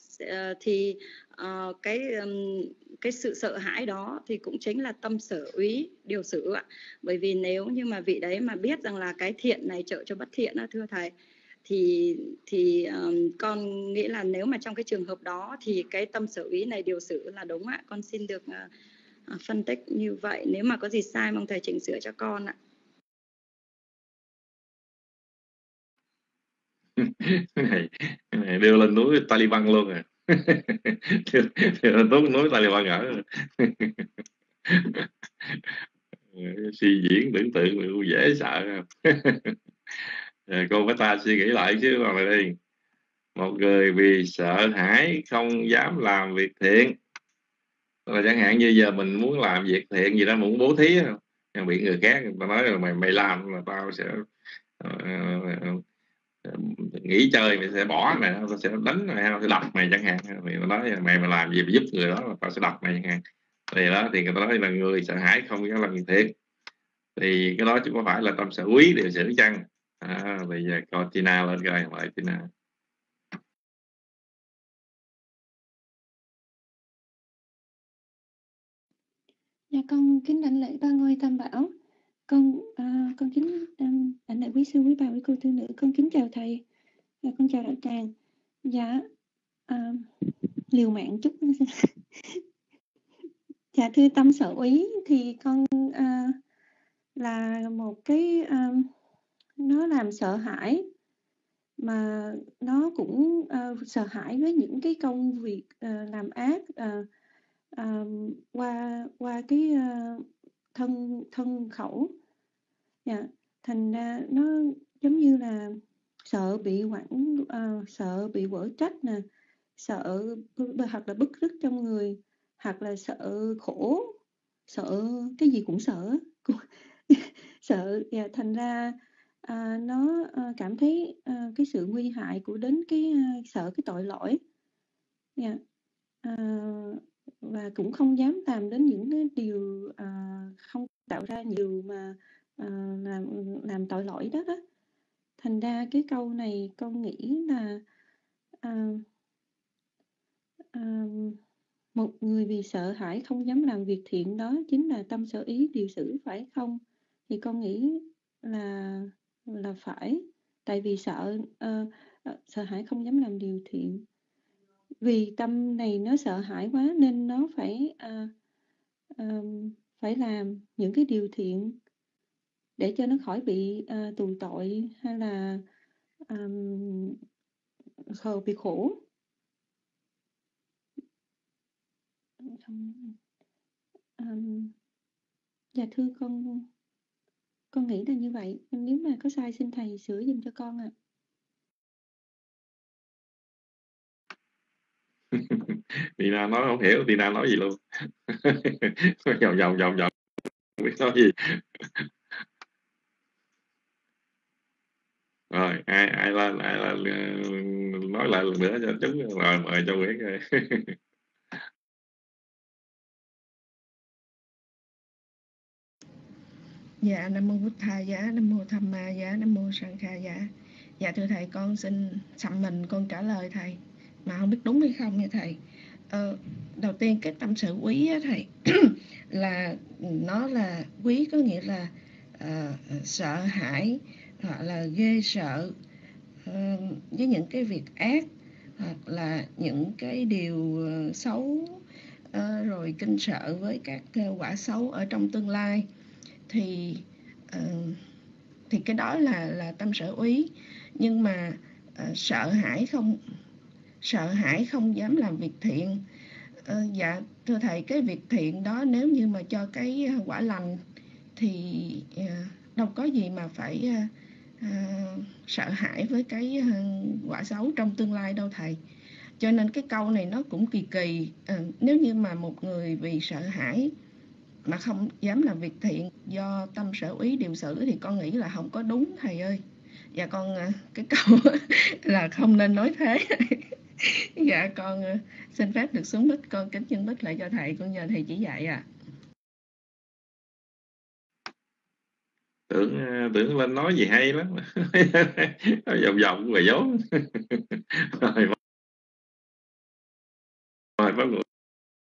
cái sự sợ hãi đó thì cũng chính là tâm sở úy điều xử ạ. Bởi vì nếu như mà vị đấy mà biết rằng là cái thiện này trợ cho bất thiện đó, thưa thầy, thì con nghĩ là nếu mà trong cái trường hợp đó thì cái tâm sở úy này điều xử là đúng ạ. Con xin được phân tích như vậy. Nếu mà có gì sai mong thầy chỉnh sửa cho con ạ. Cái này đưa lên núi Taliban luôn à. Đưa lên núi Taliban ở. Suy diễn tưởng tượng dễ sợ. Cô với ta suy nghĩ lại chứ còn lại đi. Một người vì sợ hãi không dám làm việc thiện, là chẳng hạn như giờ mình muốn làm việc thiện gì đó, muốn bố thí, bị người khác người ta nói là mày làm là tao sẽ nghỉ chơi, mày sẽ bỏ mày, tao sẽ đánh mày, tao sẽ đập mày chẳng hạn. Thì nó nói mày mà làm gì mà giúp người đó, tao sẽ đập mày chẳng hạn. Thì đó thì người ta nói là người sợ hãi không dám làm việc thiện. Thì cái đó chứ có phải là tâm sở quý điều xử chăng? Bây giờ coi Tina lên coi, mời Tina. Dạ con kính đảnh lễ ba ngôi Tam Bảo. Con kính đảnh lễ quý sư, quý bà, quý cô tư nữ. Con kính chào thầy và con chào đạo tràng. Dạ liều mạng chút. Dạ thưa tâm sở úy thì con là một cái nó làm sợ hãi, mà nó cũng sợ hãi với những cái công việc làm ác qua cái thân khẩu. Dạ, thành ra nó giống như là sợ bị sợ bị quở trách nè, sợ hoặc là bứt rứt trong người, hoặc là sợ khổ, sợ cái gì cũng sợ sợ. Và thành ra nó cảm thấy cái sự nguy hại của đến cái sợ cái tội lỗi. Yeah. Và cũng không dám làm đến những cái điều không tạo ra nhiều mà làm tội lỗi đó đó. Thành ra cái câu này con nghĩ là một người vì sợ hãi không dám làm việc thiện, đó chính là tâm sở ý điều xử, phải không? Thì con nghĩ là phải, tại vì sợ hãi không dám làm điều thiện. Vì tâm này nó sợ hãi quá nên nó phải làm những cái điều thiện để cho nó khỏi bị tù tội hay là bị khổ. Dạ thưa con nghĩ là như vậy. Nếu mà có sai xin thầy sửa giùm cho con ạ. Tina nói không hiểu, Tina nói gì luôn. vòng không biết nói gì. Rồi ai lên nói lại lần nữa cho chúng, rồi mời cho Nguyễn ơi. Dạ Nam Mô Bụt Thà Giá, Nam Mô Tham Ma Giá, Nam Mô Sang Kha Giá. Dạ thưa thầy, con xin xăm mình con trả lời thầy, mà không biết đúng hay không nha thầy. Đầu tiên cái tâm sự quý á thầy là nó là quý, có nghĩa là sợ hãi hoặc là ghê sợ với những cái việc ác hoặc là những cái điều xấu, rồi kinh sợ với các quả xấu ở trong tương lai. Thì cái đó là tâm sở úy. Nhưng mà sợ hãi không dám làm việc thiện. Dạ thưa thầy, cái việc thiện đó nếu như mà cho cái quả lành thì đâu có gì mà phải sợ hãi với cái quả xấu trong tương lai đâu thầy. Cho nên cái câu này nó cũng kỳ kỳ. Nếu như mà một người vì sợ hãi mà không dám làm việc thiện do tâm sở úy điều xử thì con nghĩ là không có đúng thầy ơi. Dạ con cái câu là không nên nói thế. Dạ con xin phép được xuống mic, con kính chân mic lại cho thầy, con nhờ thầy chỉ dạy ạ. Tưởng lên nói gì hay lắm. vòng rồi vốn. Rồi Pháp Ngữ.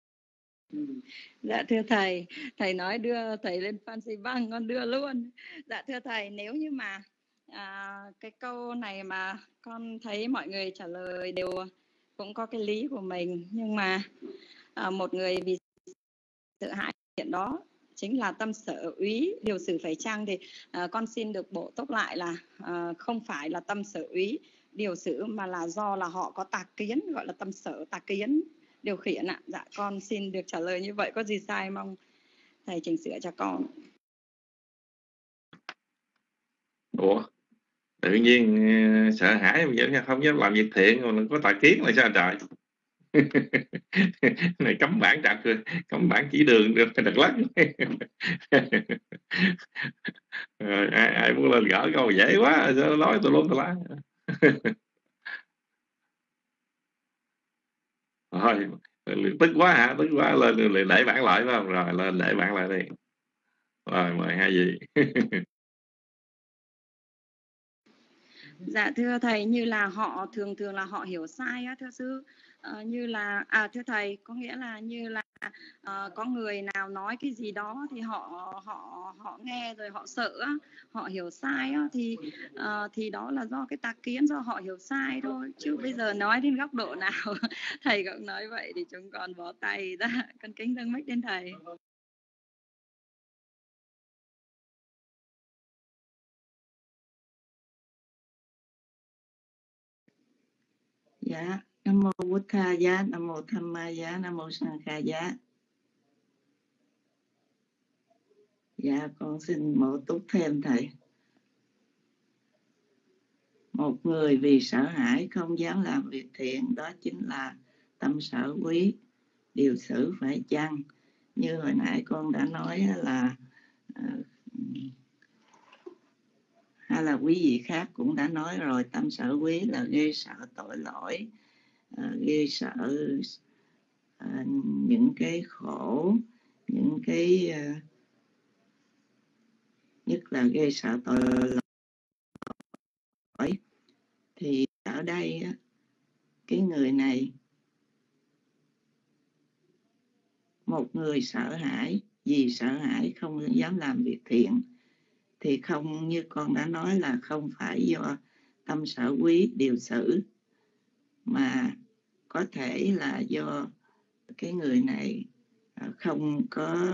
Dạ thưa thầy nói đưa thầy lên fancy băng, con đưa luôn. Dạ thưa thầy, nếu như mà cái câu này mà con thấy mọi người trả lời đều cũng có cái lý của mình, nhưng mà một người vì sợ hãi chuyện đó chính là tâm sở úy điều xử phải chăng, thì con xin được bổ túc lại là không phải là tâm sở úy điều xử, mà là do là họ có tà kiến, gọi là tâm sở tà kiến điều khiển ạ. Dạ con xin được trả lời như vậy, có gì sai mong thầy chỉnh sửa cho con. Ủa Tự nhiên sợ hãi vẫn không dám làm việc thiện, còn có tà kiến là sao trời. Này cấm bản trật rồi, cấm bản chỉ đường được Đắk Lắk. ai muốn lên gỡ câu dễ quá, sao nói tôi luôn tôi lá. Thôi tức quá hả, tức quá lên để bản lại phải không, rồi lên để bản lại đi, rồi mời hai vị. Dạ thưa thầy, như là họ thường là họ hiểu sai á thưa sư. Như là thưa thầy, có nghĩa là như là có người nào nói cái gì đó thì họ nghe rồi họ sợ á, họ hiểu sai á, thì đó là do cái tà kiến, do họ hiểu sai thôi, chứ bây giờ nói đến góc độ nào thầy cũng nói vậy thì chúng con bỏ tay ra. Con kính dâng mic đến thầy. Dạ, Nam mô Bụt Tha Giá, Nam mô Tham Ma Giá, Nam mô Sang Kha Giá. Dạ, con xin mổ túc thêm thầy. Một người vì sợ hãi không dám làm việc thiện, đó chính là tâm sở quý, điều xử phải chăng. Như hồi nãy con đã nói là hay là quý vị khác cũng đã nói rồi, tâm sở quý là ghê sợ tội lỗi, ghê sợ những cái khổ, những cái nhất là ghê sợ tội lỗi. Thì ở đây cái người này, một người sợ hãi, vì sợ hãi không dám làm việc thiện, thì không, như con đã nói là không phải do tâm sở quý điều xử, mà có thể là do cái người này không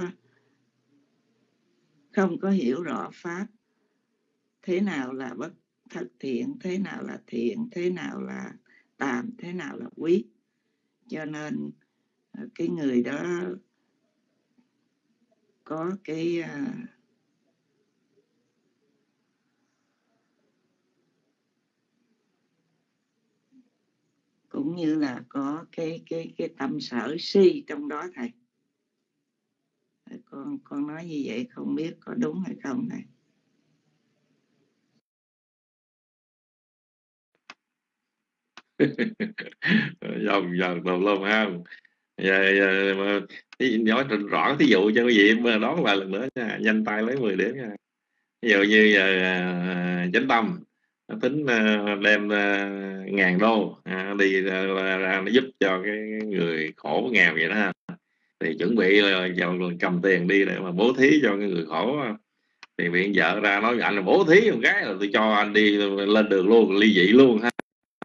có hiểu rõ pháp, thế nào là bất thất thiện, thế nào là thiện, thế nào là tàm, thế nào là quý. Cho nên cái người đó có cái cũng như là có cái tâm sở si trong đó thầy. Con nói như vậy không biết có đúng hay không thầy. Dòng đầu lâu ha. Nói rõ thí dụ cho quý vị đón lại lần nữa nha, nhanh tay lấy 10 điểm nha. Ví dụ như giờ Chánh Tâm nó tính đem $1.000 đi ra nó giúp cho cái người khổ nghèo vậy đó ha. Thì chuẩn bị cầm tiền đi để mà bố thí cho cái người khổ. Thì viện vợ ra nói anh là bố thí một cái là tôi cho anh đi lên đường luôn, ly dị luôn ha.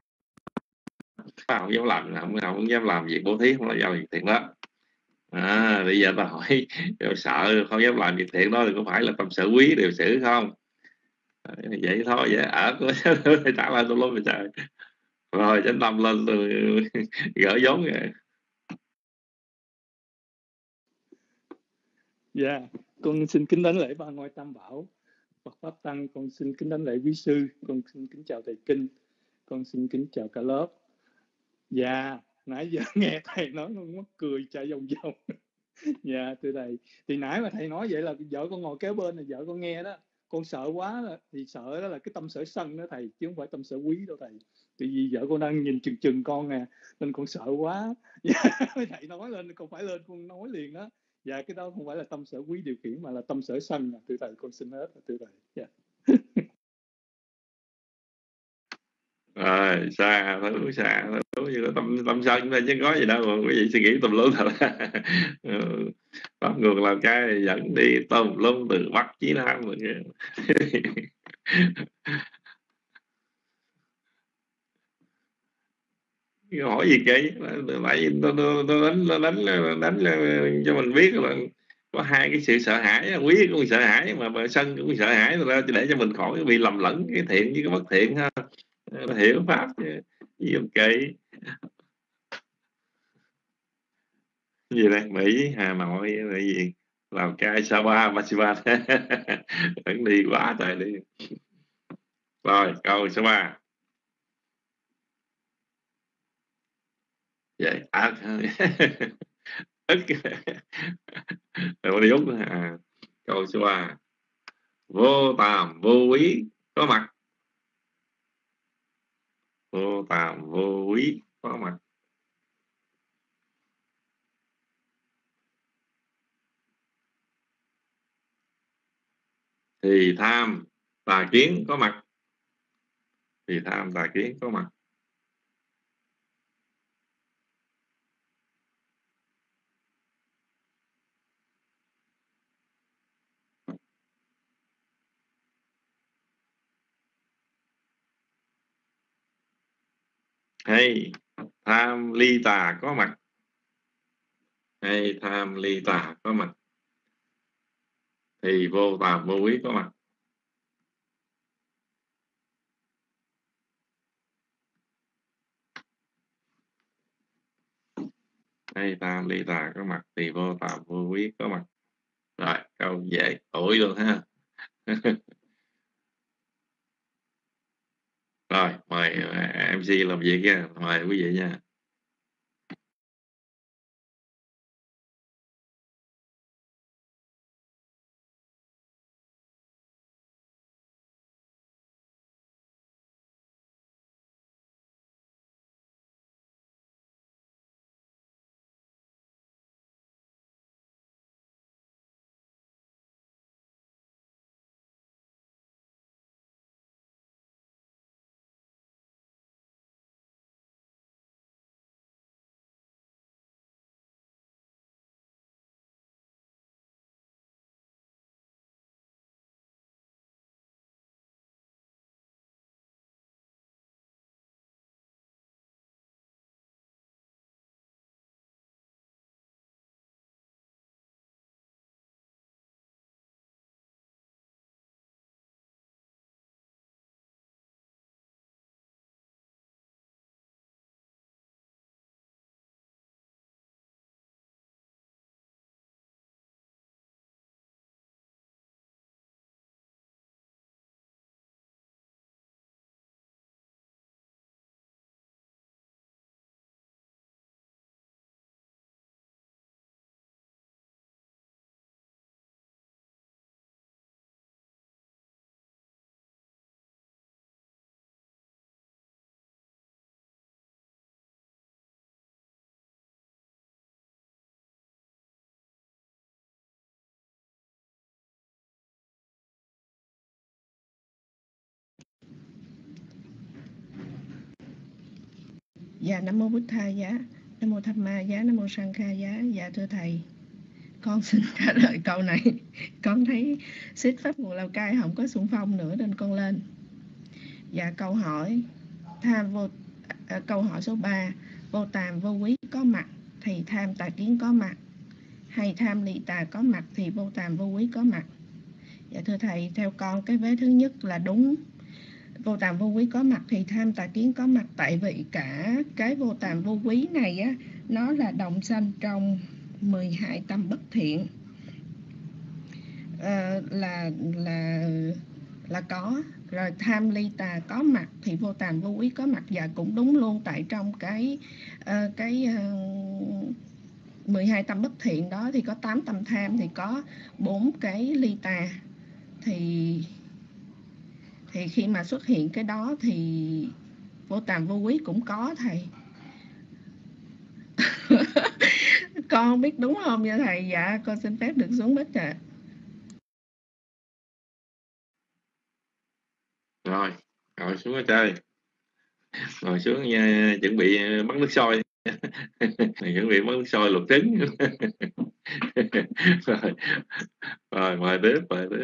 Không dám làm, không dám làm việc bố thí, không dám làm việc thiện đó. Bây giờ ta hỏi sợ không dám làm việc thiện đó thì có phải là tâm sở quý điều xử không? Vậy thôi, vậy ở trả lại tôi luôn rồi trời. Rồi Chánh Tâm lên tôi gỡ vốn rồi. Dạ, con xin kính đảnh lễ ba ngôi Tam Bảo, Phật Pháp Tăng, con xin kính đảnh lễ quý sư, con xin kính chào thầy Kinh, con xin kính chào cả lớp. Dạ, nãy giờ nghe thầy nói con mắc cười chạy vòng vòng. Dạ, thưa thầy, thì nãy mà thầy nói vậy là vợ con ngồi kế bên là vợ con nghe đó, con sợ quá thì sợ đó là cái tâm sở sân đó thầy, chứ không phải tâm sở quý đâu thầy. Tại vì vợ con đang nhìn chừng con nè, nên con sợ quá. Dạ, thầy nói lên con phải lên con nói liền đó. Dạ, cái đó không phải là tâm sở quý điều khiển mà là tâm sở sân. Thưa thầy, con xin hết thưa thầy. Dạ. Rồi xa như có tâm sân thôi chứ có gì đâu mà quý vị suy nghĩ tùm lum thật. Pháp nguồn Lào Cai dẫn đi tùm lum từ Bắc chí Nam rồi. Hỏi gì kỹ, tại vì nó đánh cho mình biết là có hai cái sự sợ hãi, quý cũng sợ hãi mà sân cũng sợ hãi, ra để cho mình khỏi bị lầm lẫn cái thiện với cái bất thiện ha. Hiểu pháp gì ok. Gì đây, Mỹ, Hà Nội là gì, Lào Cai, Sapa, Masivan. Vẫn đi quá trời đi. Rồi câu số 3. Vậy ít đi Úc. Câu số 3. Vô tàm vô quý có mặt. Vô tàm vô quý có mặt. Thì tham tà kiến có mặt. Thì tham tà kiến có mặt. Hay tham ly tà có mặt. Hay tham ly tà có mặt. Thì vô tàm vô quý có mặt. Hay tham ly tà có mặt. Thì vô tàm vô quý có mặt. Rồi câu dễ ủi luôn ha. Rồi mời MC làm việc nha. Mời quý vị nha. Dạ Nam Mô Bụt Thầy giá, Nam Mô Tham Ma giá, Nam Mô Sang Kha giá. Dạ thưa Thầy, con xin trả lời câu này. Con thấy xích Pháp Nguồn Lào Cai không có xung phong nữa nên con lên. Dạ câu hỏi câu hỏi số 3. Vô tàm vô quý có mặt thì tham tà kiến có mặt. Hay tham ly tà có mặt thì vô tàm vô quý có mặt. Dạ thưa Thầy, theo con cái vế thứ nhất là đúng. Vô tàm vô quý có mặt thì tham tà kiến có mặt. Tại vì cả cái vô tàm vô quý này á, nó là đồng sanh trong 12 tâm bất thiện. Là có. Rồi tham ly tà có mặt thì vô tàm vô quý có mặt. Dạ cũng đúng luôn. Tại trong cái 12 tâm bất thiện đó thì có 8 tâm tham, thì có 4 cái ly tà. Thì khi mà xuất hiện cái đó thì vô tàm vô quý cũng có Thầy. Con biết đúng không nha Thầy? Dạ con xin phép được xuống mic ạ. Rồi ngồi xuống ở chơi. Ngồi xuống nha, chuẩn bị bắt nước sôi. Chuẩn bị bắt nước sôi luộc trứng. Rồi mời tiếp.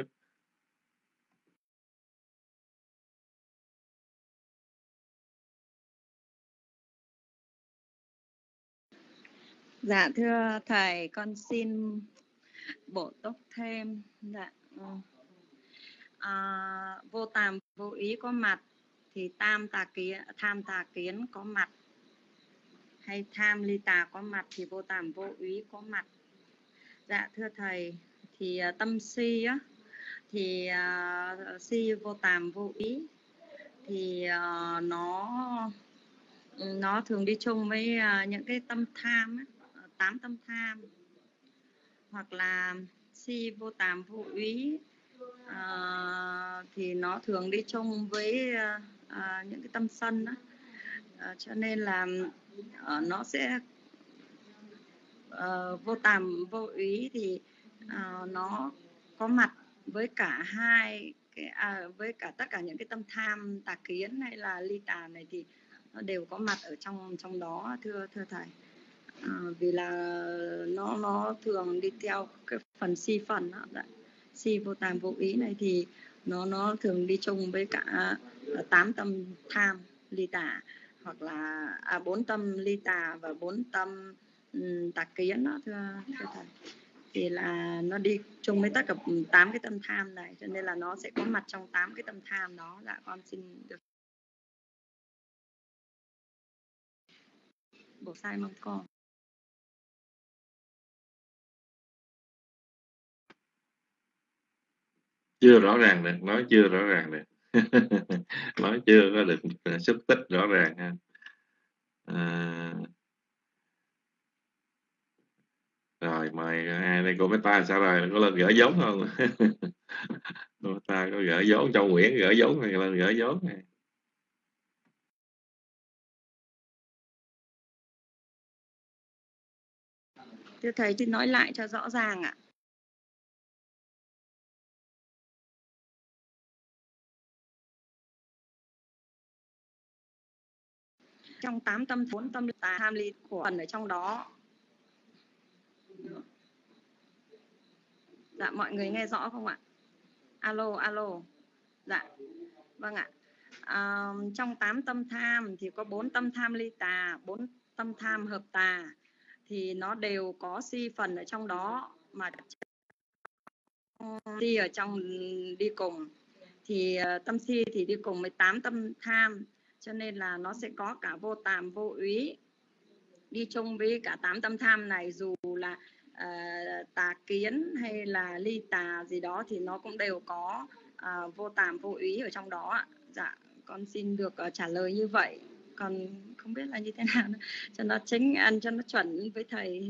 Dạ thưa Thầy, con xin bổ túc thêm. Dạ. Vô tàm vô ý có mặt thì tham tà kiến có mặt. Hay tham ly tà có mặt thì vô tàm vô ý có mặt. Dạ thưa Thầy, thì tâm si á, thì si vô tàm vô ý. thì nó thường đi chung với những cái tâm tham ấy, 8 tâm tham, hoặc là si vô tàm vô úy, thì nó thường đi chung với những cái tâm sân đó. Cho nên là nó sẽ vô tàm vô úy thì nó có mặt với cả hai cái, với cả tất cả những cái tâm tham tà kiến hay là ly tà này thì nó đều có mặt ở trong đó, thưa thầy. Vì là nó thường đi theo cái phần si phần đó, dạ. Si vô tàm vô ý này thì nó thường đi chung với cả 8 tâm tham ly tà, hoặc là 4 tâm ly tà và 4 tâm tà kiến đó, thưa thầy. Thì là nó đi chung với tất cả 8 cái tâm tham này, cho nên là nó sẽ có mặt trong 8 cái tâm tham đó. Dạ, con xin được bổ sai mong con. Chưa rõ ràng được, nói chưa rõ ràng được. Nói chưa có được xúc tích rõ ràng ha. Rồi mời ai đây, cô Meta sao rồi, có lên gỡ vốn không? Cô Meta có gỡ vốn cho Nguyễn, gỡ vốn này, lên gỡ vốn này. Thưa thầy, xin nói lại cho rõ ràng ạ. Trong 8 tâm 4 tâm tà tham ly của phần ở trong đó. Dạ, mọi người nghe rõ không ạ? Alo. Dạ, vâng ạ. Trong 8 tâm tham thì có 4 tâm tham ly tà, 4 tâm tham hợp tà, thì nó đều có si phần ở trong đó, mà si ở trong đi cùng. Thì tâm si thì đi cùng với 8 tâm tham, cho nên là nó sẽ có cả vô tàm vô úy đi chung với cả 8 tâm tham này, dù là tà kiến hay là ly tà gì đó thì nó cũng đều có vô tàm vô úy ở trong đó ạ. Dạ, con xin được trả lời như vậy, còn không biết là như thế nào nữa, cho nó chính ăn cho nó chuẩn với thầy.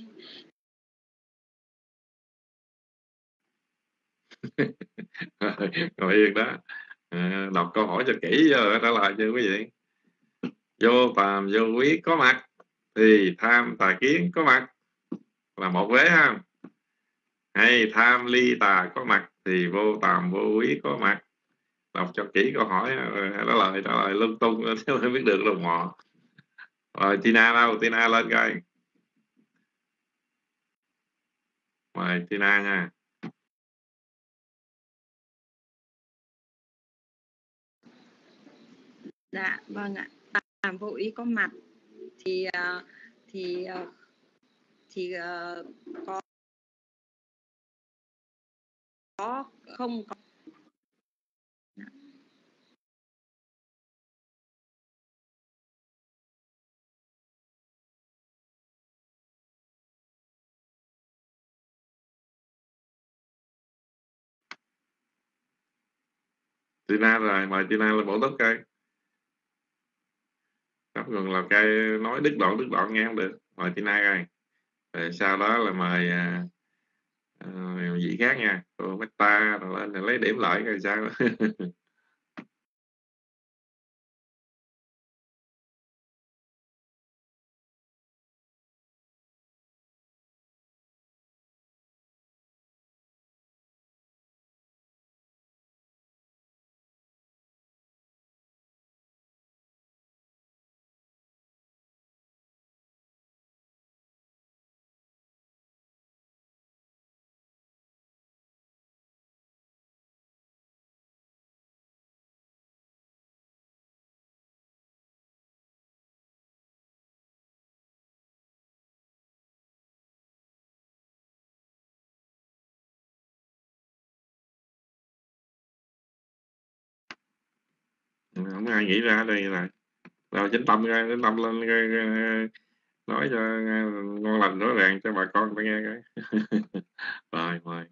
Ngồi yên đó. Đọc câu hỏi cho kỹ giờ trả lời cho quý vị. Vô tàm vô úy có mặt thì tham tà kiến có mặt, là một vế ha. Hay tham ly tà có mặt thì vô tàm vô úy có mặt. Đọc cho kỹ câu hỏi trả lời lung tung chứ không biết được đồng họ. Rồi Tina đâu? Tina lên coi. Mời Tina nha. Dạ, vâng ạ. Tàm vô ý có mặt thì có không có. Tina rồi, mời Tina lên bổ túc coi. Sắp gần là cây nói đứt đoạn nghe không được. Mời Tina coi. Rồi sau đó là mời vị khác nha. Cô Meta rồi lên lấy điểm lại coi sao. Không ai nghĩ ra đây rồi. Rồi Chánh Tâm lên nói cho ngon lành rõ ràng cho bà con ta nghe cái. Rồi mời.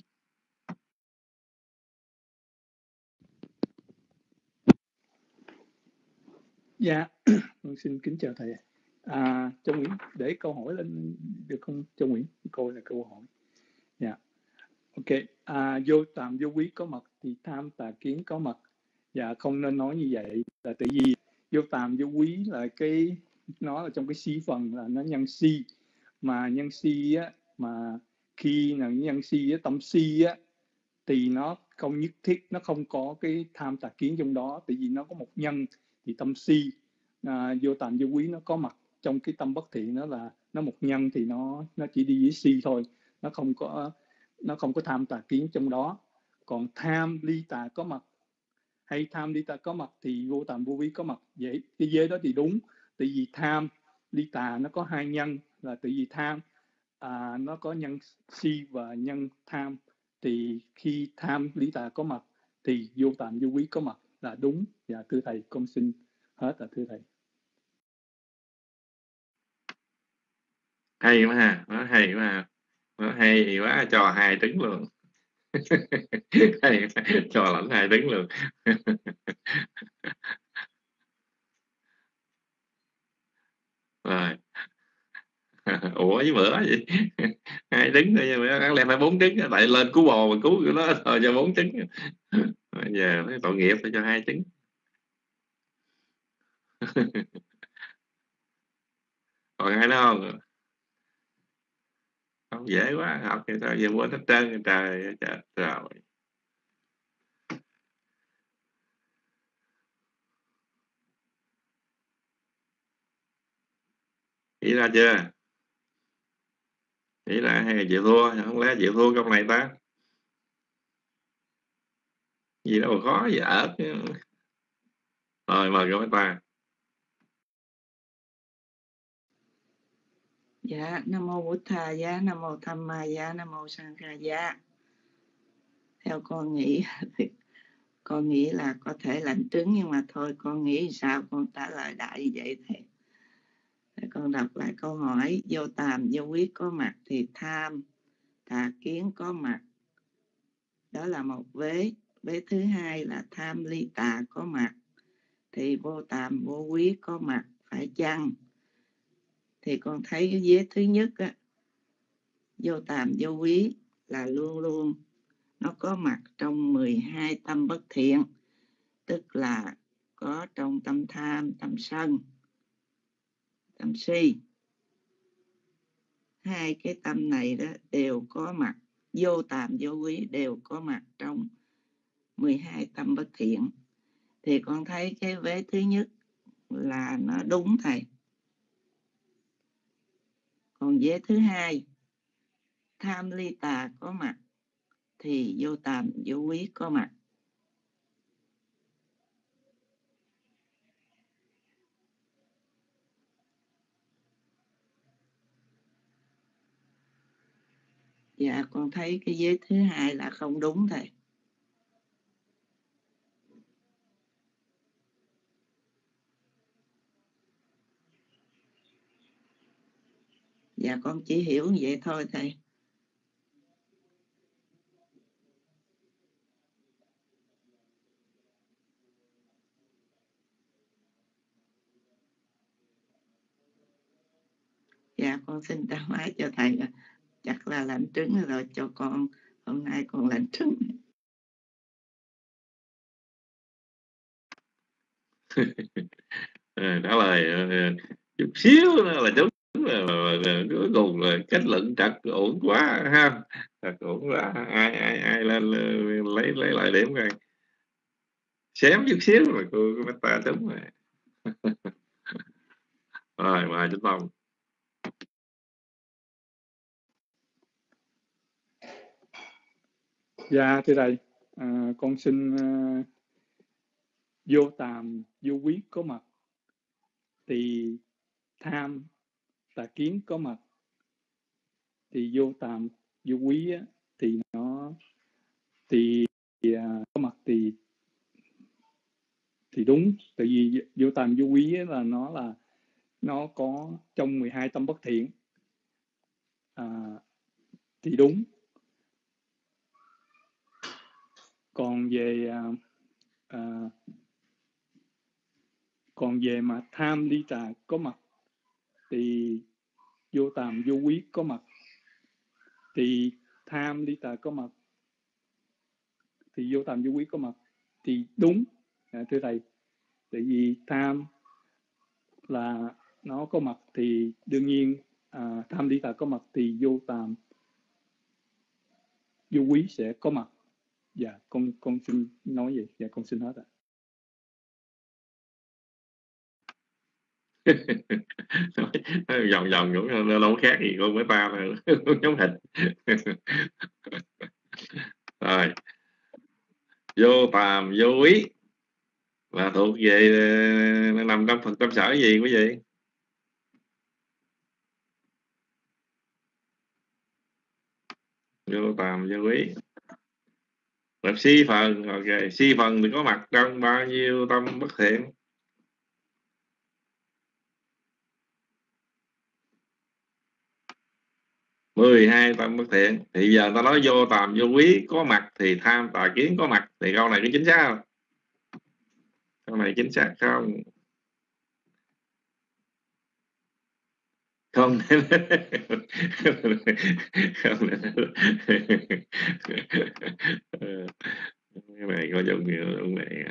Dạ, con xin kính chào thầy. Châu Nguyễn để câu hỏi lên được không? Châu Nguyễn, câu là câu hỏi. Dạ, ok. Vô tàm vô quý có mặt thì tham tà kiến có mặt. Dạ, không nên nói như vậy là tại vì vô tàm vô quý là nó là trong cái si phần là nó nhân si, mà nhân si á, mà khi nào nhân si á, tâm si á, thì nó không nhất thiết, nó không có cái tham tà kiến trong đó, tại vì nó có một nhân thì tâm si. Vô tàm vô quý nó có mặt trong cái tâm bất thiện, nó là nó một nhân thì nó chỉ đi với si thôi, nó không có tham tà kiến trong đó. Còn tham ly tà có mặt hay tham ly tà có mặt thì vô tàm vô quý có mặt. Vậy cái giới đó thì đúng, tại vì tham ly tà nó có hai nhân, là tại vì tham nó có nhân si và nhân tham, thì khi tham lý tà có mặt thì vô tàm vô quý có mặt là đúng. Dạ thưa thầy, con xin hết là thưa thầy. Hay quá ha, nó hay quá, nó hay quá, cho 2 trứng luôn. Hay, cho lãnh 2 trứng luôn. Rồi. Ủa với bữa vậy 2 trứng thôi, ăn lên phải 4 trứng, tại lên cứu bò mà cứu cái đó thôi cho 4 trứng. Bây giờ thấy tội nghiệp phải cho 2 trứng. Còn ai đó không? Không, dễ quá, học thì sao giờ quên hết trơn. Trời trời. Nghĩ ra chưa? Nghĩ ra hay là chịu thua? Không lẽ chịu thua câu này ta? Gì đâu mà khó vậy ớt. Rồi mời các ta. Dạ, Nam Mô Bụt Thà Giá, Nam Mô Tham Ma Giá, Nam Mô Sang Kha Giá. Theo con nghĩ con nghĩ là có thể lãnh trứng, nhưng mà thôi con nghĩ sao con trả lời đại như vậy thầy. Con đọc lại câu hỏi. Vô tàm vô quý có mặt thì tham tà kiến có mặt, đó là một vế. Vế thứ hai là tham ly tà có mặt thì vô tàm vô quý có mặt, phải chăng? Thì con thấy cái vế thứ nhất á, vô tàm vô quý là luôn luôn nó có mặt trong 12 tâm bất thiện, tức là có trong tâm tham, tâm sân, tâm si. Hai cái tâm này đó đều có mặt, vô tàm vô quý đều có mặt trong 12 tâm bất thiện. Thì con thấy cái vế thứ nhất là nó đúng thầy. Còn vế thứ hai, tham ly tà có mặt thì vô tàm vô quý có mặt. Dạ con thấy cái vế thứ hai là không đúng thầy. Dạ con chỉ hiểu như vậy thôi thầy. Dạ con xin trả máy cho thầy. Chắc là lãnh trứng rồi cho con. Hôm nay con lãnh trứng. Trả lời chút xíu nữa là đúng. Cuối cùng là kết luận trật ổn quá ha, trật ổn quá. Ai lên lấy lại điểm coi, xém chút xíu mà cô ta đúng rồi. Rồi mời Chính Tông. Dạ thưa thầy, con xin vô tàm vô quý có mặt thì tham tà kiến có mặt, thì vô tàm vô quý á, thì nó có mặt thì đúng, tại vì vô tàm vô quý á, là nó có trong 12 tâm bất thiện, thì đúng. Còn về mà tham ly tà có mặt thì vô tàm vô quý có mặt. Thì tham ly tà có mặt thì vô tàm vô quý có mặt thì đúng, thưa thầy. Tại vì tham là nó có mặt thì đương nhiên tham ly tà có mặt thì vô tàm vô quý sẽ có mặt. Dạ, con xin nói vậy. Dạ, con xin hết ạ. Vòng vòng cũng đâu khác gì con với ta mà giống hệt. Rồi, vô tàm vô quý là thuộc về nằm trong phần tâm sở gì quý vị? Vô tàm vô quý là si phần. Ok, si phần thì có mặt trong bao nhiêu tâm bất thiện? Mười 12 tâm bất thiện. Thì giờ ta nói vô tàm vô quý có mặt thì tham tà kiến có mặt. Thì câu này có chính xác không? Câu này chính xác không? Không. Không. Cái này có giống như ông này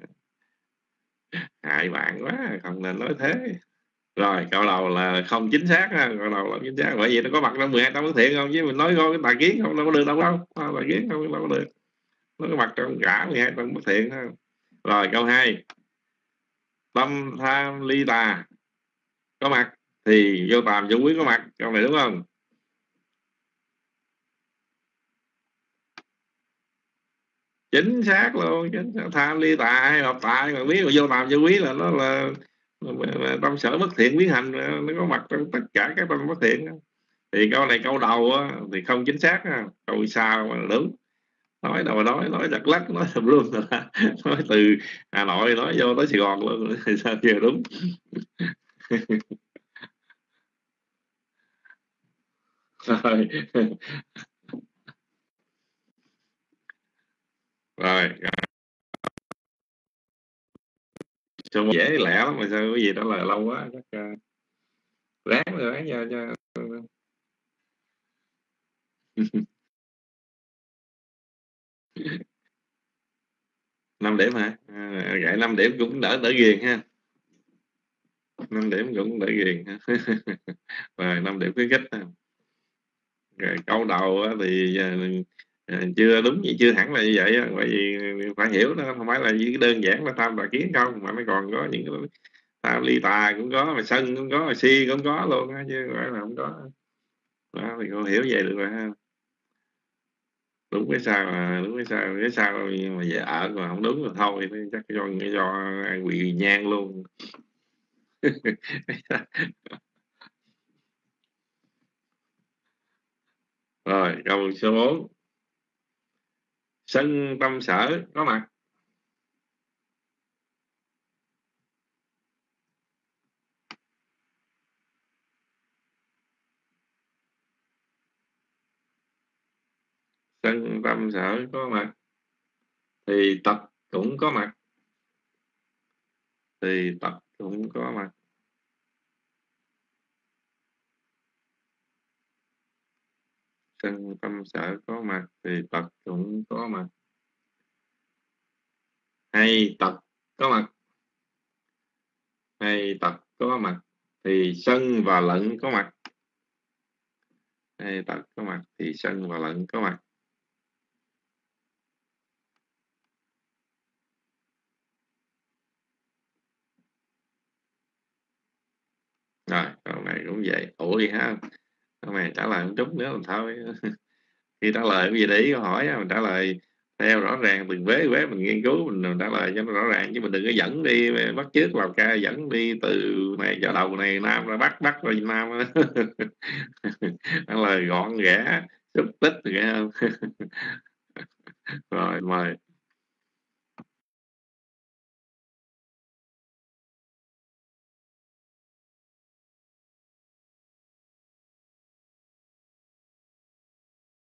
hại bạn quá, không nên nói thế. Rồi, câu đầu là không chính xác ha. Câu đầu là chính xác. Bởi vì nó có mặt trong 12 tâm bất thiện không, chứ mình nói có cái tà kiến không đâu có được đâu. Tà kiến không đâu có được. Nó có mặt trong cả 12 tâm bất thiện ha. Rồi, câu 2. Tâm tham ly tà có mặt thì vô tàm vô quý có mặt. Câu này đúng không? Chính xác luôn. Chính xác. Tham ly tà hay hợp tà mà biết mà vô tàm vô quý là nó là tâm sở bất thiện biến hành, nó có mặt trong tất cả các tâm bất thiện. Thì câu này câu đầu thì không chính xác. Câu sau mà đúng. Nói đâu mà nói giật lắc, nói tùm luôn rồi. Nói từ Hà Nội nói vô tới Sài Gòn luôn. Sao chưa đúng? Rồi. Rồi. Sao dễ lẹ lắm mà sao cái gì đó là lâu quá. Chắc ráng cho 5 điểm hả? Gãy 5 điểm cũng đỡ ghiền ha. 5 điểm cũng đỡ ghiền ha. Rồi 5 điểm khuyến khích ha. Rồi, câu đầu thì chưa đúng gì, chưa hẳn là như vậy. Bởi vì phải hiểu nó không phải là chỉ đơn giản là tham tà kiến không, mà nó còn có những cái tham ly tà cũng có, mà sân cũng có, mà si cũng có luôn á, chứ không phải là không có. Đó, thì con hiểu vậy được rồi ha. Đúng cái sao mà đúng cái sao mà về ở mà không đúng rồi thôi, chắc do ăn quỵ nhang luôn. Rồi, câu số 4. Sân tâm sở có mặt. Sân tâm sở có mặt thì tập cũng có mặt. Thì tập cũng có mặt. Sân tâm sở có mặt thì tập cũng có mặt. Hay tập có mặt. Hay tập có mặt thì sân và lận có mặt. Hay tập có mặt thì sân và lận có mặt. Rồi, câu này cũng vậy. Ủa đi ha. Câu này trả lời một chút nữa làm thôi. Khi trả lời cái gì để ý câu hỏi mình trả lời theo rõ ràng, từng vế mình nghiên cứu, mình trả lời cho nó rõ ràng, chứ mình đừng có dẫn đi bắt chước Lào Cai, dẫn đi từ này cho đầu này Nam ra Bắc ra Nam. Trả lời gọn ghẽ xúc tích nghe không? Rồi mời.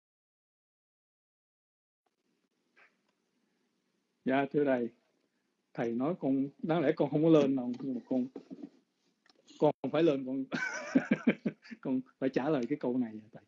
Dạ, thưa thầy, thầy nói con đáng lẽ con không có lên đâu, nhưng mà con phải lên, con phải trả lời cái câu này thầy.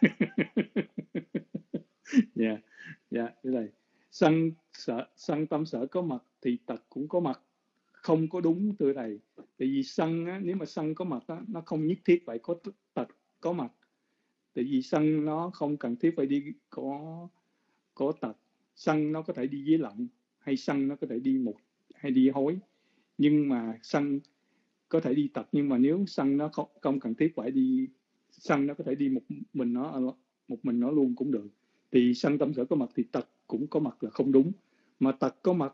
Dạ, dạ, thế này. Sân tâm sở có mặt thì tật cũng có mặt, không có đúng thưa thầy. Tại vì sân á, nếu mà sân có mặt á, nó không nhất thiết phải có tật có mặt. Tại vì sân nó không cần thiết phải đi có tật. Sân nó có thể đi với lặng, hay sân nó có thể đi một hay đi hối. Nhưng mà sân có thể đi tật, nhưng mà nếu sân nó không cần thiết phải đi, sân nó có thể đi một mình nó luôn cũng được. Thì sân tâm sở có mặt thì tật cũng có mặt là không đúng. Mà tật có mặt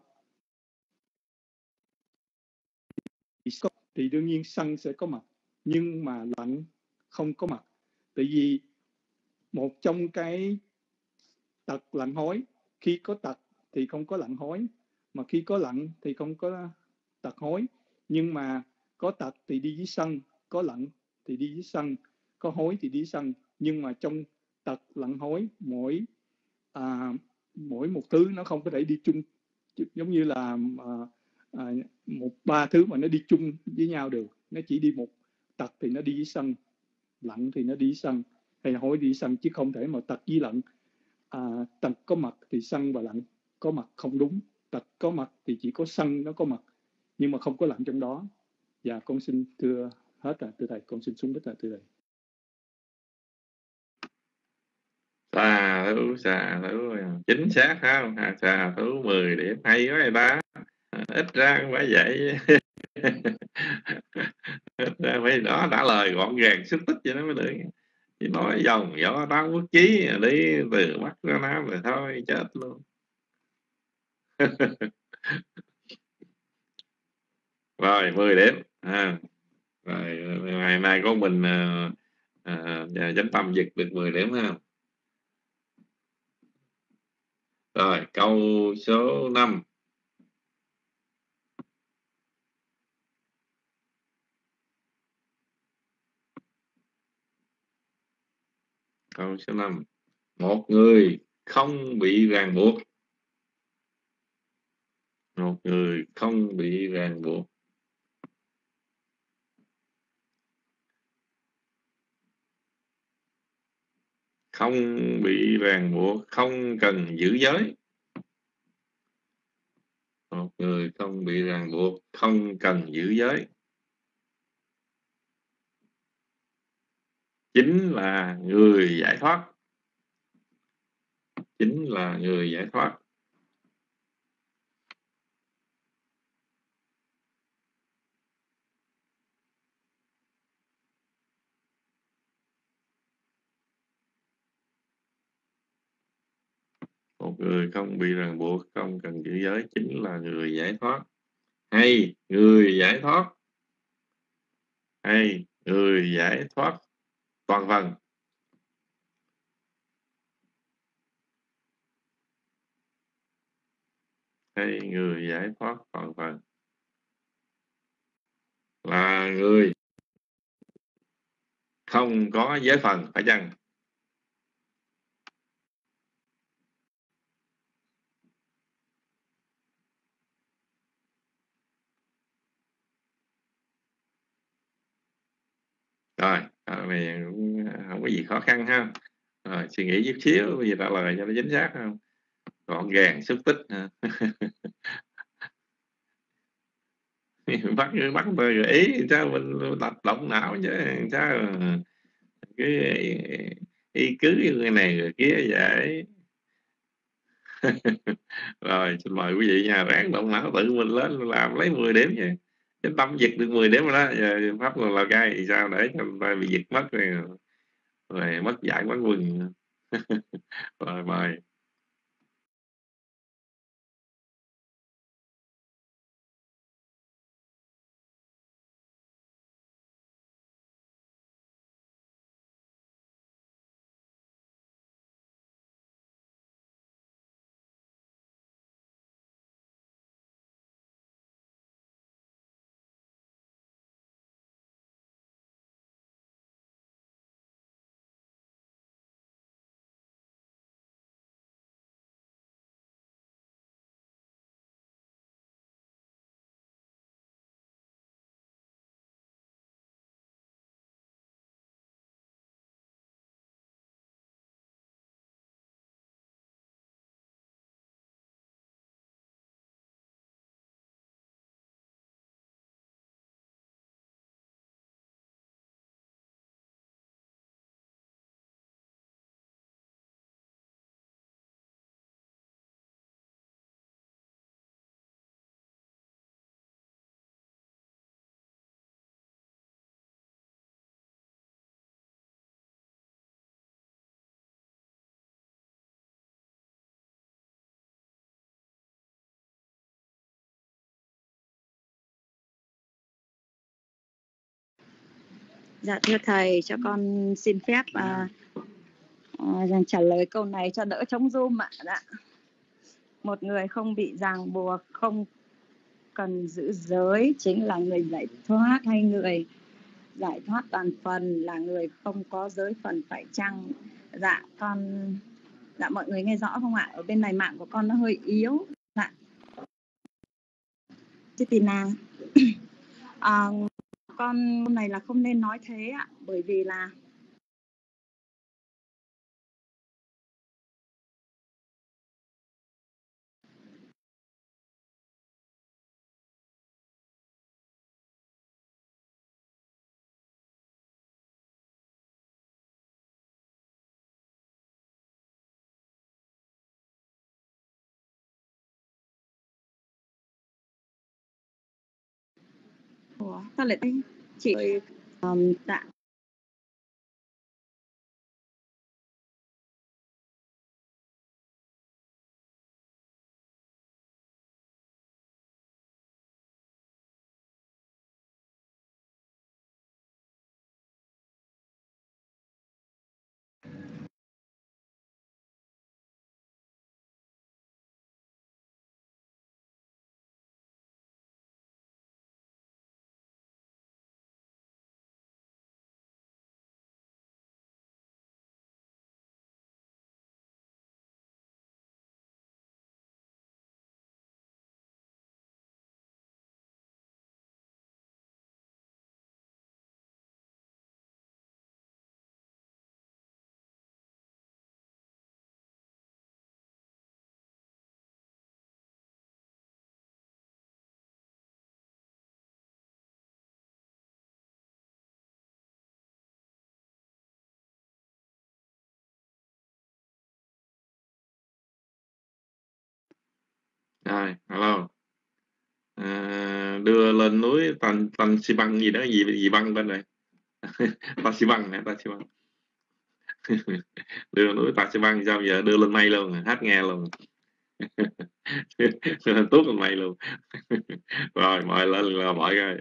thì đương nhiên sân sẽ có mặt, nhưng mà lặng không có mặt. Tại vì một trong cái tật lặng hối, khi có tật thì không có lặng hối, mà khi có lặng thì không có tật hối. Nhưng mà có tật thì đi với sân, có lặng thì đi với sân, có hối thì đi với sân. Nhưng mà trong tật lặng hối, mỗi một thứ nó không có thể đi chung, giống như là ba thứ mà nó đi chung với nhau được. Nó chỉ đi một, tật thì nó đi với sân, lặng thì nó đi với sân, hay hối đi với sân, chứ không thể mà tật với lặng. Tật có mặt thì sân và lặng có mặt không đúng. Tật có mặt thì chỉ có sân nó có mặt, nhưng mà không có lặng trong đó. Dạ, con xin thưa hết rồi thưa thầy, con xin xuống đất rồi thưa thầy. Xà thú chính xác không? Xà thú 10 điểm, hay quá ta. Ít ra cũng phải vậy. Ít ra phải đó, trả lời gọn gàng xúc tích cho nó mới được. Chỉ nói dòng gió tám quốc chí đi từ Bắc ra Nam rồi thôi chết luôn. Rồi 10 điểm. Rồi ngày nay con mình Chánh Tâm giật được 10 điểm ha. Rồi câu số 5. Câu số 5. Một người không bị ràng buộc. Một người không bị ràng buộc. Không bị ràng buộc, không cần giữ giới. Một người không bị ràng buộc, không cần giữ giới. Chính là người giải thoát. Chính là người giải thoát. Một người không bị ràng buộc, không cần giữ giới, chính là người giải thoát. Hay người giải thoát. Hay người giải thoát toàn phần. Hay người giải thoát toàn phần. Là người không có giới phần, phải chăng? Rồi, này cũng không có gì khó khăn ha. Rồi, suy nghĩ chút xíu, bây giờ trả lời cho nó chính xác không? Gọn gàng, xúc tích ha. bắt tôi gợi ý sao mình tập động não chứ sao cái ý cứ người này người kia vậy. Rồi xin mời quý vị nhà ráng động não tự mình lên làm lấy 10 điểm nha. Chánh Tâm giật được 10 điểm rồi đó. Giờ pháp luật Lào Cai thì sao để cho ta bị giật mất rồi mất giải quán quân. Rồi mời. Dạ thưa thầy, cho con xin phép trả lời câu này cho đỡ trống rôm ạ. Dạ. Một người không bị ràng buộc, không cần giữ giới chính là người giải thoát, hay người giải thoát toàn phần là người không có giới phần phải chăng? Dạ mọi người nghe rõ không ạ? Ở bên này mạng của con nó hơi yếu. Dạ. Tina. Con này là không nên nói thế ạ, bởi vì là sao lại chị dạ. Rồi, hello. Đưa lên núi Tan Xi Băng gì đó, gì băng bên này. Tan Xi Băng hả? Tan Xi Băng. Đưa núi Tan Xi Băng sao giờ đưa lên mây luôn, hát nghe luôn. Tốt lên mây luôn. Rồi mời lên là mời coi.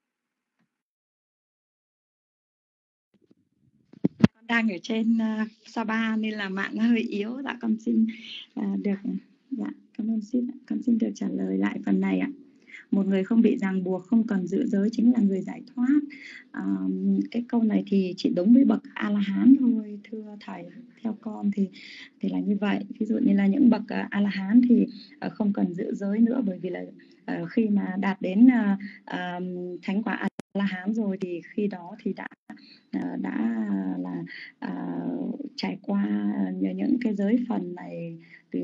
Con đang ở trên Sapa nên là mạng nó hơi yếu. Dạ con xin được. Dạ cảm ơn con xin được trả lời lại phần này ạ. Một người không bị ràng buộc, không cần giữ giới chính là người giải thoát. Cái câu này thì chỉ đúng với bậc A-la-hán thôi thưa thầy. Theo con thì là như vậy. Ví dụ như là những bậc A-la-hán thì không cần giữ giới nữa, bởi vì là khi mà đạt đến thánh quả A-la-hán rồi thì khi đó thì đã là trải qua những cái giới phần này từ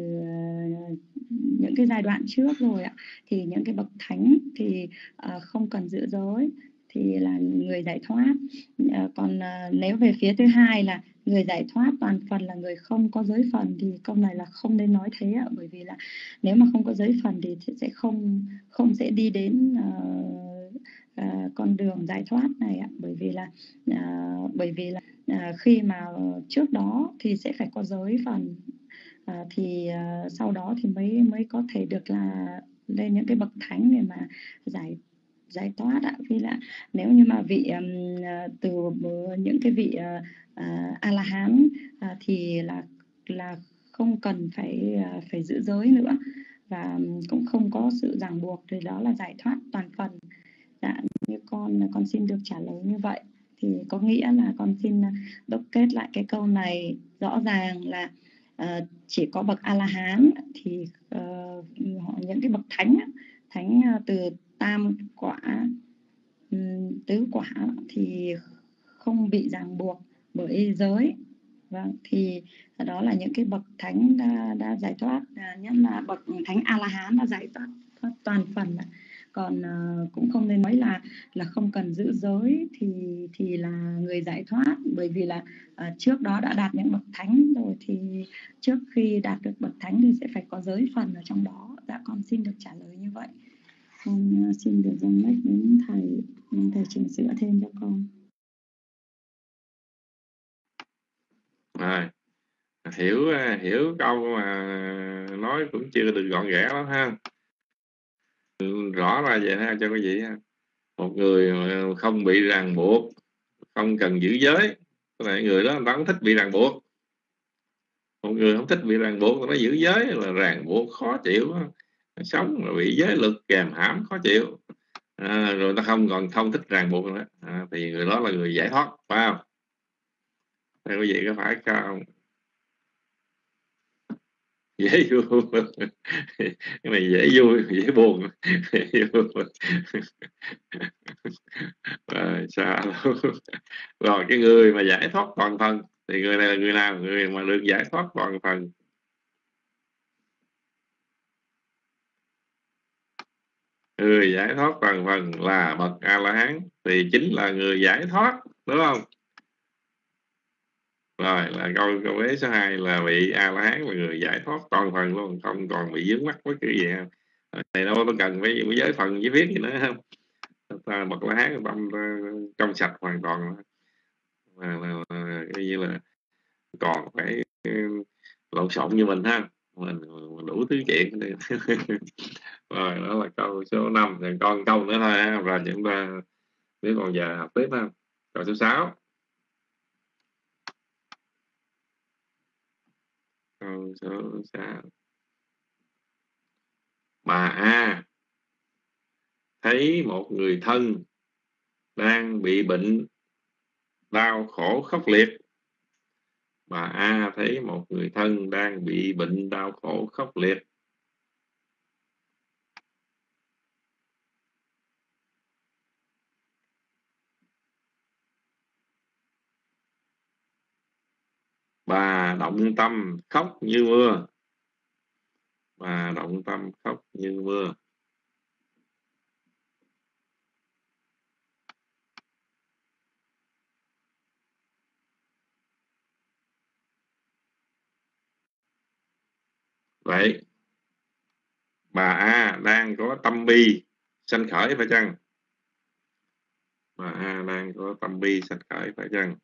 những cái giai đoạn trước rồi ạ. Thì những cái bậc thánh thì không cần giữ giới thì là người giải thoát. Còn nếu về phía thứ hai là người giải thoát toàn phần là người không có giới phần thì câu này là không nên nói thế ạ. Bởi vì là nếu mà không có giới phần thì sẽ không sẽ đi đến con đường giải thoát này ạ. Bởi vì là khi mà trước đó thì sẽ phải có giới phần, thì sau đó thì mới có thể được là lên những cái bậc thánh để mà giải thoát ạ. Vì là nếu như mà vị từ những cái vị A-la-hán thì là không cần phải giữ giới nữa và cũng không có sự ràng buộc, thì đó là giải thoát toàn phần. Dạ, như con xin được trả lời như vậy. Thì có nghĩa là con xin đúc kết lại cái câu này, rõ ràng là chỉ có bậc A-la-hán thì những cái bậc thánh từ tam quả, tứ quả thì không bị ràng buộc bởi giới. Vâng, thì đó là những cái bậc thánh đã giải thoát, nhất là bậc thánh A-la-hán đã giải thoát toàn phần. Còn cũng không nên nói là không cần giữ giới thì là người giải thoát, bởi vì là trước đó đã đạt những bậc thánh rồi, thì trước khi đạt được bậc thánh thì sẽ phải có giới phần ở trong đó. Dạ con xin được trả lời như vậy. Con xin được dâng mic đến thầy chỉnh sửa thêm cho con. Rồi, hiểu câu mà nói cũng chưa được gọn ghẽ lắm ha. Rõ ra vậy ha cho quý vị ha. Một người không bị ràng buộc, không cần giữ giới. Cái này người đó người ta không thích bị ràng buộc. Một người không thích bị ràng buộc, nó giữ giới là ràng buộc khó chịu, sống mà bị giới luật kèm hãm khó chịu, rồi ta không thích ràng buộc nữa, thì người đó là người giải thoát, phải không? Theo quý vị có phải không? Dễ vui cái này dễ vui dễ buồn. Rồi sao rồi cái người mà giải thoát toàn thân thì người này là người nào? Người mà được giải thoát toàn phần. Người giải thoát toàn phần là bậc A-la-hán thì chính là người giải thoát, đúng không? Rồi là câu vế số 2 là vị A-la-hán là người giải thoát toàn phần luôn, không còn bị vướng mắc với cái gì không. Này đâu có cần phải giới phần với viết gì nữa không? Bậc La-hán tâm trong sạch hoàn toàn, cái như là còn phải lộn xộn như mình ha, mình đủ thứ chuyện. Rồi đó là câu số 5, rồi còn câu nữa thôi ha, và chúng ta nếu còn giờ học tiếp ha. Câu số 6. Câu số 6. Bà A thấy một người thân đang bị bệnh đau khổ khốc liệt. Bà A thấy một người thân đang bị bệnh đau khổ khốc liệt. Bà động tâm khóc như mưa. Bà động tâm khóc như mưa. Vậy bà A đang có tâm bi sanh khởi phải chăng? Bà A đang có tâm bi sanh khởi phải chăng?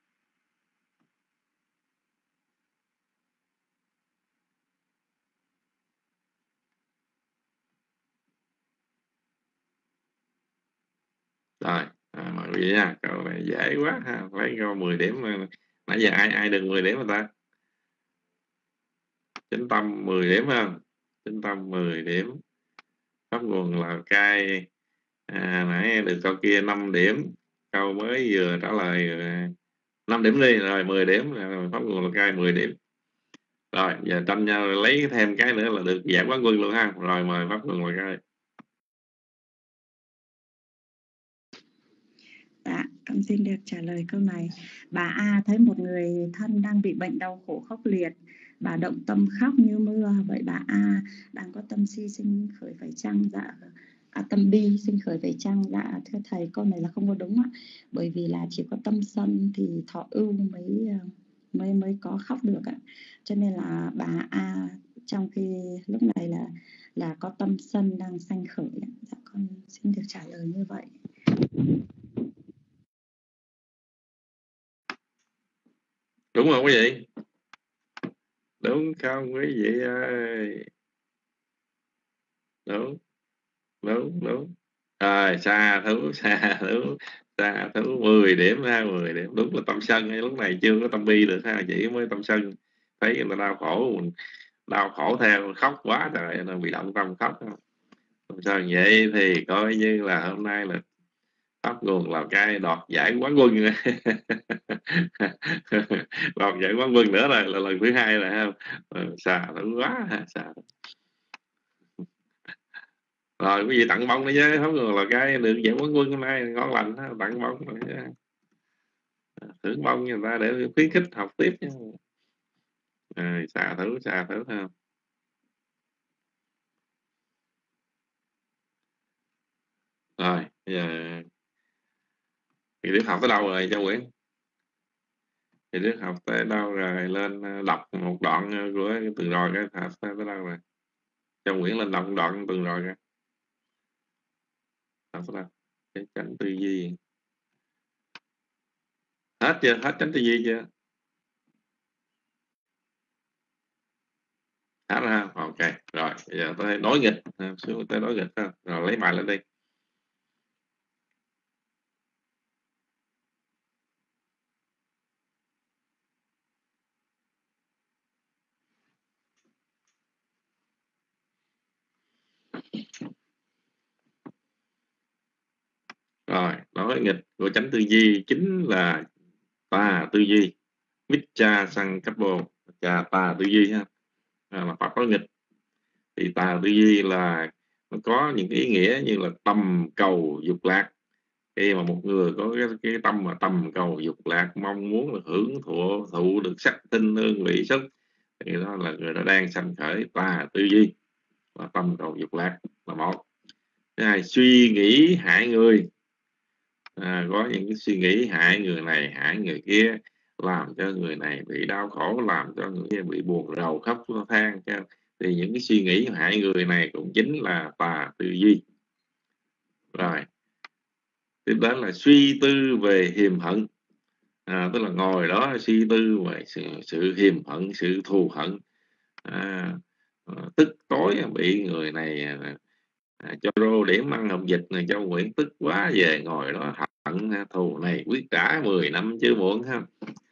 Rồi, mời quý vị nha. Câu này dễ quá ha, lấy câu 10 điểm. Nãy giờ ai được 10 điểm người ta? Chánh tâm 10 điểm không? Chánh tâm 10 điểm. Pháp nguồn Lào Cai nãy được câu kia 5 điểm. Câu mới vừa trả lời 5 điểm đi, rồi 10 điểm. Pháp nguồn Lào Cai 10 điểm. Rồi giờ tranh nhau lấy thêm cái nữa là được giải quán quân luôn ha. Rồi mời Pháp nguồn Lào Cai. Dạ, con xin được trả lời câu này. Bà A thấy một người thân đang bị bệnh đau khổ khốc liệt. Bà động tâm khóc như mưa. Vậy bà A đang có tâm si sinh khởi phải chăng? Dạ, tâm bi sinh khởi phải chăng? Dạ, thưa thầy, câu này là không có đúng ạ. Bởi vì là chỉ có tâm sân thì thọ ưu mới có khóc được ạ. Cho nên là bà A trong khi lúc này là có tâm sân đang sanh khởi. Dạ, con xin được trả lời như vậy. Đúng không quý vị? Đúng không quý vị ơi? Đúng. Rồi xa thú 10 điểm ha, 10 điểm. Đúng là tâm sân, lúc này chưa có tâm bi được ha, chỉ mới tâm sân. Thấy người ta đau khổ, mình đau khổ theo, khóc quá trời, nó bị động tâm khóc. Tâm sân vậy thì coi như là hôm nay là Pháp nguồn Lào Cai đoạt giải quán quân. Đoạt giải quán quân nữa rồi, là lần thứ 2 rồi ha. Xà thử quá ha, xà. Rồi quý vị tặng bông đi chứ, Pháp nguồn Lào Cai được giải quán quân hôm nay ngon lành ha, tặng bông thưởng bông người ta để khuyến khích học tiếp chứ. Xà thử ha. Rồi bây giờ thì Đức học tới đâu rồi Châu Nguyễn? Thì Đức học tới đâu rồi? Lên đọc một đoạn của Từ Rồi cái học tới đâu rồi? Châu Nguyễn lên đọc một đoạn Từ Rồi cái học tới đâu? Cái chánh tư duy hết chưa? Hết chánh tư duy chưa? Hết ra. Ok rồi bây giờ tới đối nghịch, xuống tới đối nghịch ha. Rồi lấy bài lên đi. Rồi, nói nghịch của chánh tư duy chính là tà tư duy, Miccha Sankappo, tà tư duy ha, là pháp nói nghịch. Thì tà tư duy là nó có những cái ý nghĩa như là tầm cầu dục lạc. Khi mà một người có cái tâm mà tầm cầu dục lạc, mong muốn là hưởng thụ được sắc tinh hương vị xúc, thì đó là người đã đang sanh khởi tà tư duy, và tầm cầu dục lạc là một. Thứ hai, suy nghĩ hại người, có những cái suy nghĩ hại người này hại người kia, làm cho người này bị đau khổ, làm cho người kia bị buồn rầu khóc than, thì những cái suy nghĩ hại người này cũng chính là tà tư duy. Rồi tiếp đến là suy tư về hiềm hận, tức là ngồi đó suy tư về sự hiềm hận, sự thù hận, tức tối bị người này cho rô để măng hồng dịch này, cho Nguyễn tức quá về ngồi đó hận thù này quyết trả 10 năm chứ muộn ha.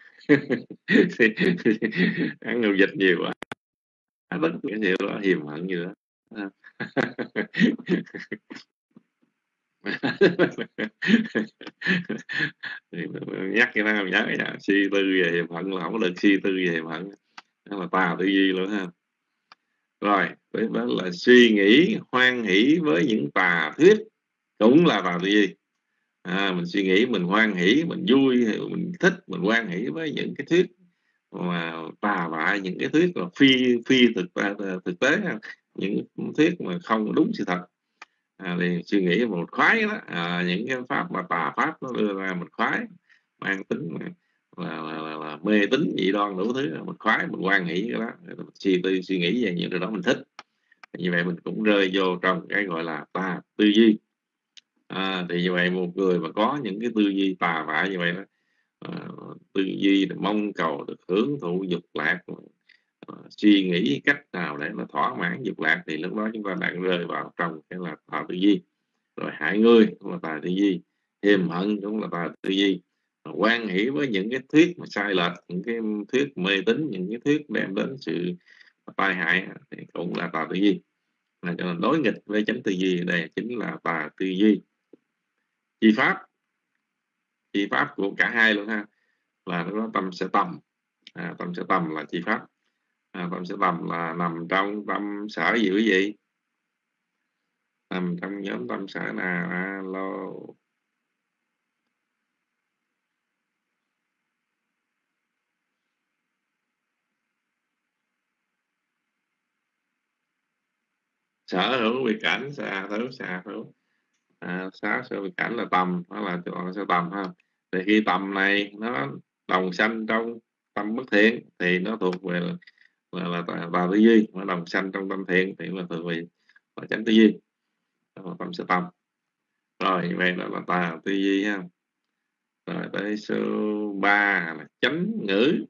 Ăn hồng dịch nhiều quá, bất cái điều đó hiềm hận gì đó. Nhắc cái nào nhớ nha, suy tư về hiềm hận là không có được suy tư về hiềm hận, đó là tà tư duy luôn ha. Rồi đó là suy nghĩ hoan hỷ với những tà thuyết, cũng là tà tư duy. Mình suy nghĩ, mình hoan hỷ, mình vui, mình thích, mình hoan hỷ với những cái thuyết mà tà bạ, những cái thuyết là phi thực tế, những thuyết mà không đúng sự thật. Thì suy nghĩ một khoái đó, những cái pháp mà tà pháp nó đưa ra mình khoái, mang tính là mê tín dị đoan đủ thứ, mình khoái, mình hoan hỷ cái đó, mình suy nghĩ về những điều đó mình thích. Như vậy mình cũng rơi vô trong cái gọi là tà tư duy. Thì như vậy một người mà có những cái tư duy tà bạ như vậy đó, tư duy để mong cầu được hưởng thụ dục lạc, suy nghĩ cách nào để nó thỏa mãn dục lạc, thì lúc đó chúng ta đang rơi vào trong cái là tà tư duy. Rồi hại người cũng là tà tư duy, hiềm hận cũng là tà tư duy, hoan hỷ với những cái thuyết mà sai lệch, những cái thuyết mê tín, những cái thuyết đem đến sự tai hại thì cũng là tà tư duy. Cho nên đối nghịch với chánh tư duy đây chính là tà tư duy. Chi pháp của cả hai luôn ha, là nó có tâm sẽ tầm. Tâm sẽ tầm là chi pháp. Tâm sẽ tầm là nằm trong tâm sở gì quý vị? Nằm trong nhóm tâm sở nào? Alo. Sở hữu biệt cảnh, xà hữu. Sở hữu biệt cảnh là tầm, đó là sẽ tầm ha. Thì khi tầm này nó đồng sanh trong tâm bất thiện thì nó thuộc về là tà tư duy, nó đồng sanh trong tâm thiện thì là thuộc về chánh tư duy, tâm sẽ tầm. Rồi như vậy đó là tà tư duy ha. Rồi tới số 3 là chánh ngữ.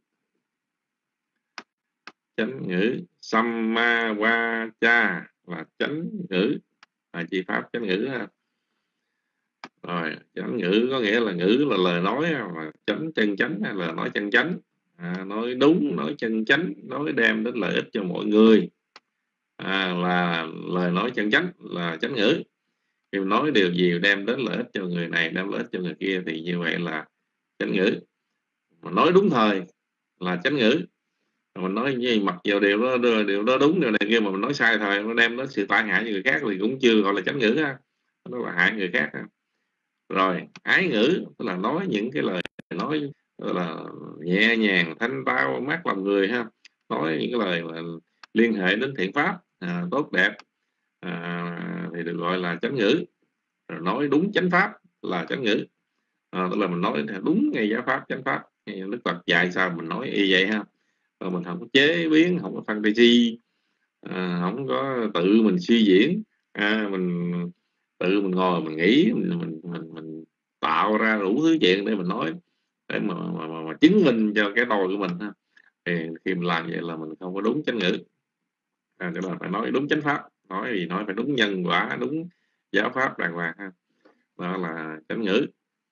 Chánh ngữ Sammawacha là chánh ngữ, là chi pháp chánh ngữ ha. Rồi chánh ngữ có nghĩa là ngữ là lời nói, mà chánh chân chánh là lời nói chân chánh, nói đúng, nói chân chánh, nói đem đến lợi ích cho mọi người, là lời nói chân chánh là chánh ngữ. Khi nói điều gì đem đến lợi ích cho người này, đem lợi ích cho người kia thì như vậy là chánh ngữ. Mà nói đúng thời là chánh ngữ. Mình nói như mặc dù điều đó đúng, điều này kia mà mình nói sai thời, nó đem đến sự tai hại cho người khác thì cũng chưa gọi là chánh ngữ ha, nó là hại người khác ha. Rồi ái ngữ tức là nói những cái lời nói là nhẹ nhàng, thanh tao, mát lòng người ha, nói những cái lời mà liên hệ đến thiện pháp tốt đẹp thì được gọi là chánh ngữ. Rồi nói đúng chánh pháp là chánh ngữ, tức là mình nói đúng ngay giáo pháp chánh pháp, Đức Phật dạy sao mình nói y vậy ha. Rồi mình không có chế biến, không có fantasy, không có tự mình suy diễn, mình tự mình ngồi mình nghĩ, mình tạo ra đủ thứ chuyện để mình nói, để mà chứng minh cho cái tôi của mình ha. Thì khi mình làm vậy là mình không có đúng chánh ngữ. Cho nên phải nói đúng chánh pháp, nói gì nói phải đúng nhân quả, đúng giáo pháp đàng hoàng ha, đó là chánh ngữ.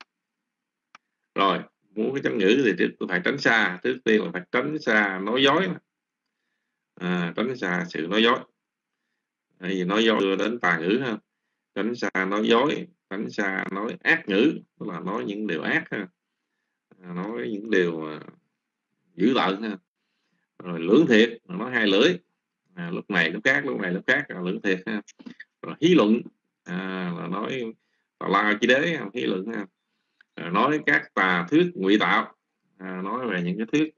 Rồi muốn cái chánh ngữ thì phải tránh xa, trước tiên là phải tránh xa nói dối, tránh xa sự nói dối. Vì nói dối đưa đến tà ngữ ha. Tránh xa nói dối, tránh xa nói ác ngữ, tức là nói những điều ác ha, nói những điều dữ tợn ha. Rồi lưỡng thiệt, nói hai lưỡi, lúc này lúc khác, lúc này lúc khác, lưỡng thiệt ha. Rồi hí luận, là nói tào lao chi đế, hí luận ha. Rồi nói các tà thuyết ngụy tạo, nói về những cái thuyết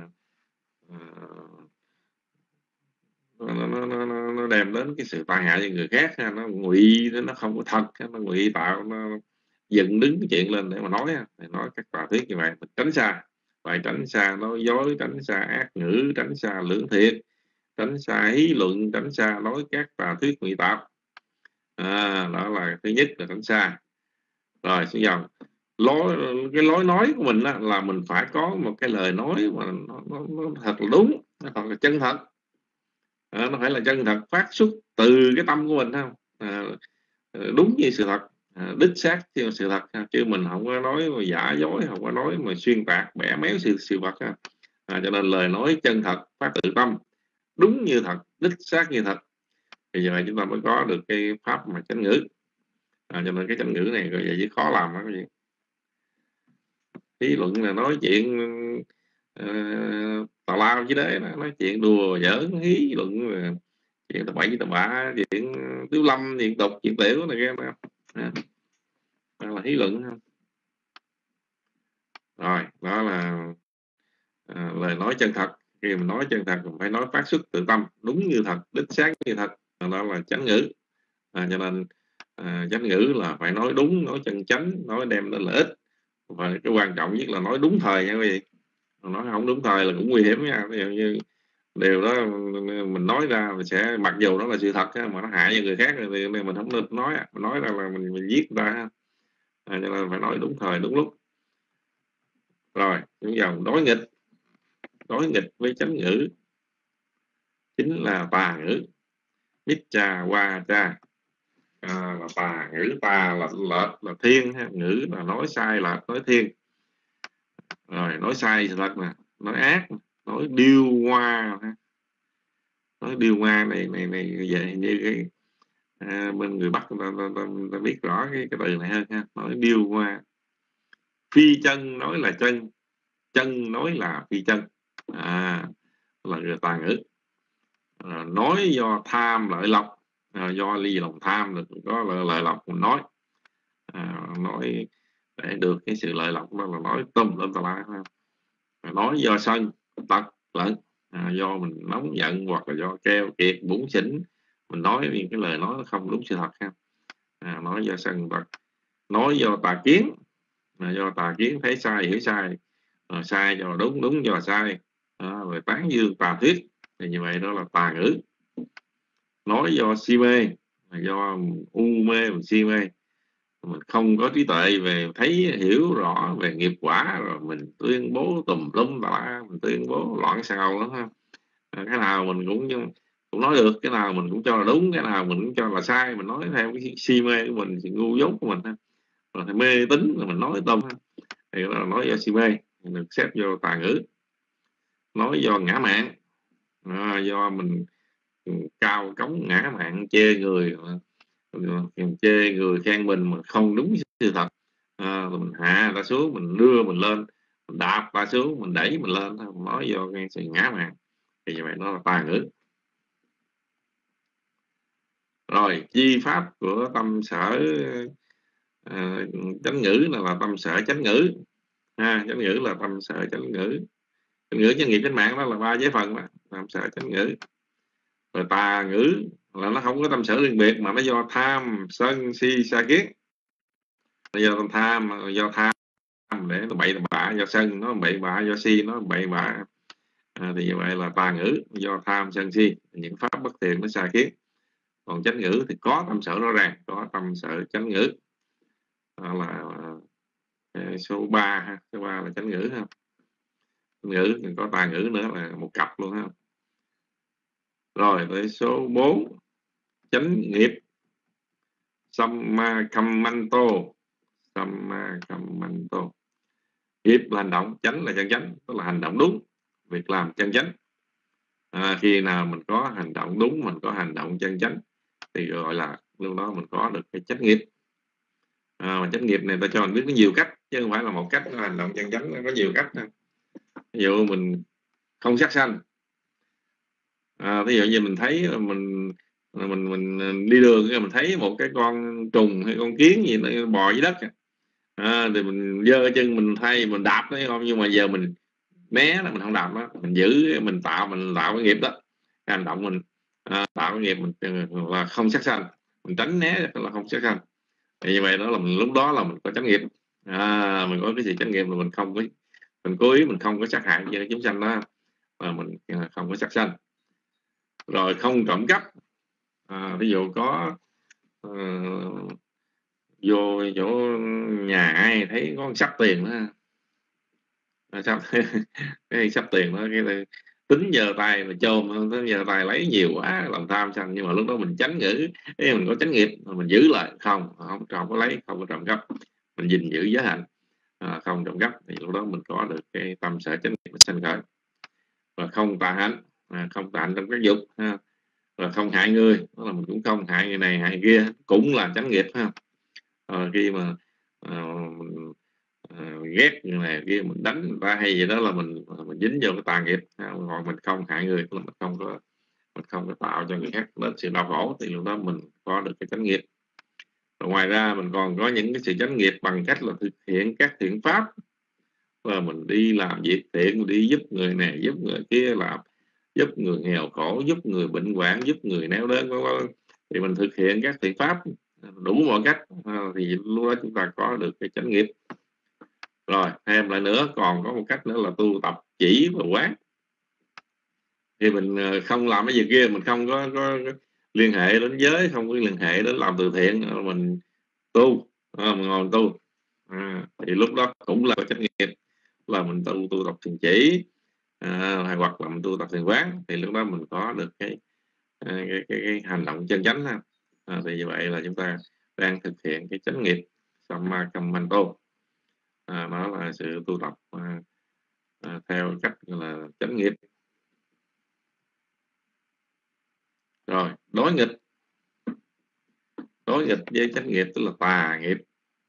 nó đem đến cái sự tai hại cho người khác ha. Nó ngụy, nó không có thật, nó ngụy tạo, nó dựng đứng cái chuyện lên để mà nói các tà thuyết như vậy. Mình tránh xa, phải tránh xa nói dối, tránh xa ác ngữ, tránh xa lưỡng thiệt, tránh xa hí luận, tránh xa nói các tà thuyết ngụy tạo. Đó là thứ nhất là tránh xa. Rồi xin dòng cái lối nói của mình là mình phải có một cái lời nói mà nó thật là đúng, nó thật là chân thật, nó phải là chân thật, phát xuất từ cái tâm của mình không, đúng như sự thật, đích xác như sự thật, chứ mình không có nói mà giả dối, không có nói mà xuyên tạc bẻ méo sự vật. Cho nên lời nói chân thật, phát từ tâm, đúng như thật, đích xác như thật, thì giờ chúng ta mới có được cái pháp mà chánh ngữ. Cho nên cái chánh ngữ này vậy chứ khó làm đó cái gì. Lý luận là nói chuyện tào lao chứ đấy, nói chuyện đùa giỡn hí luận, chuyện tà bậy tà bạ, chuyện tiếu lâm, chuyện tục, chuyện tiểu này kia đó là hí luận không. Rồi đó là lời nói chân thật. Khi mình nói chân thật mình phải nói phát xuất từ tâm, đúng như thật, đích xác như thật, đó là chánh ngữ. Cho nên chánh ngữ là phải nói đúng, nói chân chánh, nói đem đến lợi ích. Và cái quan trọng nhất là nói đúng thời nha quý vị. Nói không đúng thời là cũng nguy hiểm nha. Ví dụ như điều đó mình nói ra mình sẽ, mặc dù đó là sự thật mà nó hại cho người khác thì mình không nên nói ra là mình giết người ta. Cho nên phải nói đúng thời đúng lúc. Rồi những dòng đối nghịch với chánh ngữ chính là tà ngữ. Miccha wa cha, là tà ngữ. Tà là lệch, là thiên ha. Ngữ là nói sai lệch, nói thiên. Rồi nói sai sự thật nè, nói ác, nói điêu hoa ha. Nói điêu hoa này vậy như cái bên người Bắc ta biết rõ cái từ này hơn ha. Nói điêu hoa. Phi chân nói là chân, chân nói là phi chân, là người tà ngữ. Nói do tham lợi lộc, do ly lòng tham được có lợi lộc mình nói, nói để được cái sự lợi lộc đó là nói tùm lên tà la. Nói do sân tật lẫn, do mình nóng giận hoặc là do keo kiệt bủn xỉn, mình nói những cái lời nói nó không đúng sự thật ha. Nói do sân tật. Nói do tà kiến, do tà kiến thấy sai hiểu sai, sai do đúng, đúng do sai, rồi tán dương tà thuyết, thì như vậy đó là tà ngữ. Nói do si mê, do u mê mình si mê, mình không có trí tuệ về thấy hiểu rõ về nghiệp quả, rồi mình tuyên bố tùm lum tà la, mình tuyên bố loạn xào lắm ha. Cái nào mình cũng nói được, cái nào mình cũng cho là đúng, cái nào mình cũng cho là sai, mình nói theo cái si mê của mình, sự ngu dốt của mình ha. Rồi thì mê tín rồi mình nói tùm ha. Thì đó là nói do si mê, được xếp vô tà ngữ. Nói do ngã mạn, do mình cao cống ngã mạn, chê người khen mình mà không đúng sự thật, rồi mình hạ ta xuống, mình đưa mình lên, mình đạp ta xuống, mình đẩy mình lên, nói do cái sự ngã mạn, thì như vậy nó là tà ngữ. Rồi chi pháp của tâm sở chánh ngữ là tâm sở chánh ngữ. Chánh ngữ là tâm sở chánh ngữ. Chánh ngữ chánh nghiệp chánh mạng đó là 3 giới phần đó, tâm sở chánh ngữ. Rồi tà ngữ là nó không có tâm sở riêng biệt, mà nó do tham sân si sa kiến. Nó do tham để nó bậy bạ, do sân nó bậy bạ, do si nó bậy bạ, thì như vậy là tà ngữ do tham sân si, những pháp bất thiện nó sa kiến. Còn chánh ngữ thì có tâm sở rõ ràng, có tâm sở chánh ngữ, đó là số 3 ha. Số 3 là chánh ngữ ha. Chánh ngữ thì có tà ngữ nữa là một cặp luôn ha. Rồi tới số 4 chánh nghiệp. Samma kammanto. Samma kammanto. Nghiệp là hành động, chánh là chân chánh, tức là hành động đúng, việc làm chân chánh. Khi nào mình có hành động đúng, mình có hành động chân chánh thì gọi là lúc đó mình có được cái chánh nghiệp. Mà chánh nghiệp này ta cho mình biết có nhiều cách, chứ không phải là một cách. Hành động chân chánh có nhiều cách. Ví dụ mình không sát sanh, ví dụ như mình thấy mình đi đường, mình thấy một cái con trùng hay con kiến gì nó bò dưới đất, thì mình giơ chân mình thay mình đạp nó không, nhưng mà giờ mình né là mình không đạp nó, mình giữ, mình tạo cái nghiệp đó. Cái hành động mình tạo cái nghiệp mình là không sát sanh, mình tránh né là không sát sanh. Thì như vậy đó là lúc đó là mình có chánh nghiệp. Mình có cái gì chánh nghiệp là mình không có, mình cố ý mình không có sát hại cho chúng sanh đó, mà mình không có sát sanh. Rồi không trộm cắp. Ví dụ có vô chỗ nhà ai thấy có sắp tiền đó, sắp tiền đó, cái tính giờ tay mà chôm, tính giờ tay lấy nhiều quá làm tham sân. Nhưng mà lúc đó mình tránh ngữ, mình có chánh nghiệp mà mình giữ lại, không có lấy, không có trộm cắp, mình gìn giữ giới hạnh, không trộm cắp, thì lúc đó mình có được cái tâm sở chánh nghiệp sanh khởi. Và không tà hạnh, không tà hạnh trong các dục, rồi không hại người, đó là mình cũng không hại người này hại kia, cũng là chánh nghiệp ha. Khi mà mình ghét người này kia, mình đánh người ta hay gì đó là mình dính vô cái tà nghiệp. Còn mình không hại người, là mình không có tạo cho người khác đến sự đau khổ, thì lúc đó mình có được cái chánh nghiệp. Rồi ngoài ra mình còn có những cái sự chánh nghiệp bằng cách là thực hiện các thiện pháp, là mình đi làm việc thiện, đi giúp người này giúp người kia, làm giúp người nghèo khổ, giúp người bệnh hoạn, giúp người neo đơn, thì mình thực hiện các thiện pháp đủ mọi cách, thì lúc đó chúng ta có được cái chánh nghiệp. Rồi thêm lại nữa, còn có một cách nữa là tu tập chỉ và quán. Thì mình không làm cái gì kia, mình không có liên hệ đến giới, không có liên hệ đến làm từ thiện, mình tu, mình ngồi tu, thì lúc đó cũng là chánh nghiệp, là mình tu tập thiền chỉ, hay hoặc là mình tu tập thiền quán, thì lúc đó mình có được cái hành động chân chánh ha. Thì như vậy là chúng ta đang thực hiện cái chánh nghiệp Sammakammanto. Đó là sự tu tập theo cách là chánh nghiệp. Rồi đối nghịch với chánh nghiệp tức là tà nghiệp.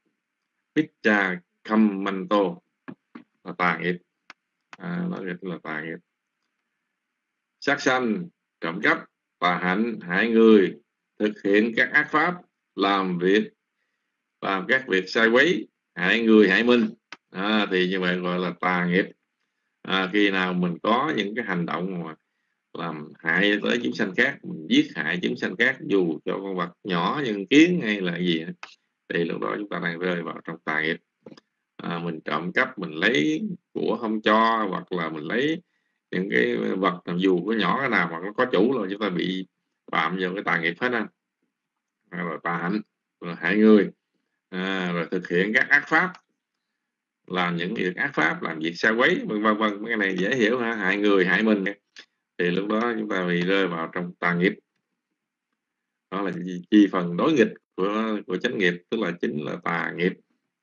Viccakammanto là tà nghiệp, đối nghịch là tà nghiệp. Sát sanh, trộm cắp, tà hạnh, hại người, thực hiện các ác pháp, làm các việc sai quấy, hại người hại mình, thì như vậy gọi là tà nghiệp. Khi nào mình có những cái hành động mà làm hại tới chúng sanh khác, mình giết hại chúng sanh khác, dù cho con vật nhỏ như kiến hay là gì, thì lúc đó chúng ta đang rơi vào trong tà nghiệp. Mình trộm cắp, mình lấy của không cho, hoặc là mình lấy những cái vật dù có nhỏ cái nào mà nó có chủ rồi, chúng ta bị phạm vào cái tà nghiệp hết á. Rồi tà hạnh, rồi hại người, rồi thực hiện các ác pháp, làm những việc ác pháp, làm việc xa quấy, vân vân. Cái này dễ hiểu ha, hại người hại mình, thì lúc đó chúng ta bị rơi vào trong tà nghiệp. Đó là chi phần đối nghịch của chánh nghiệp, tức là chính là tà nghiệp.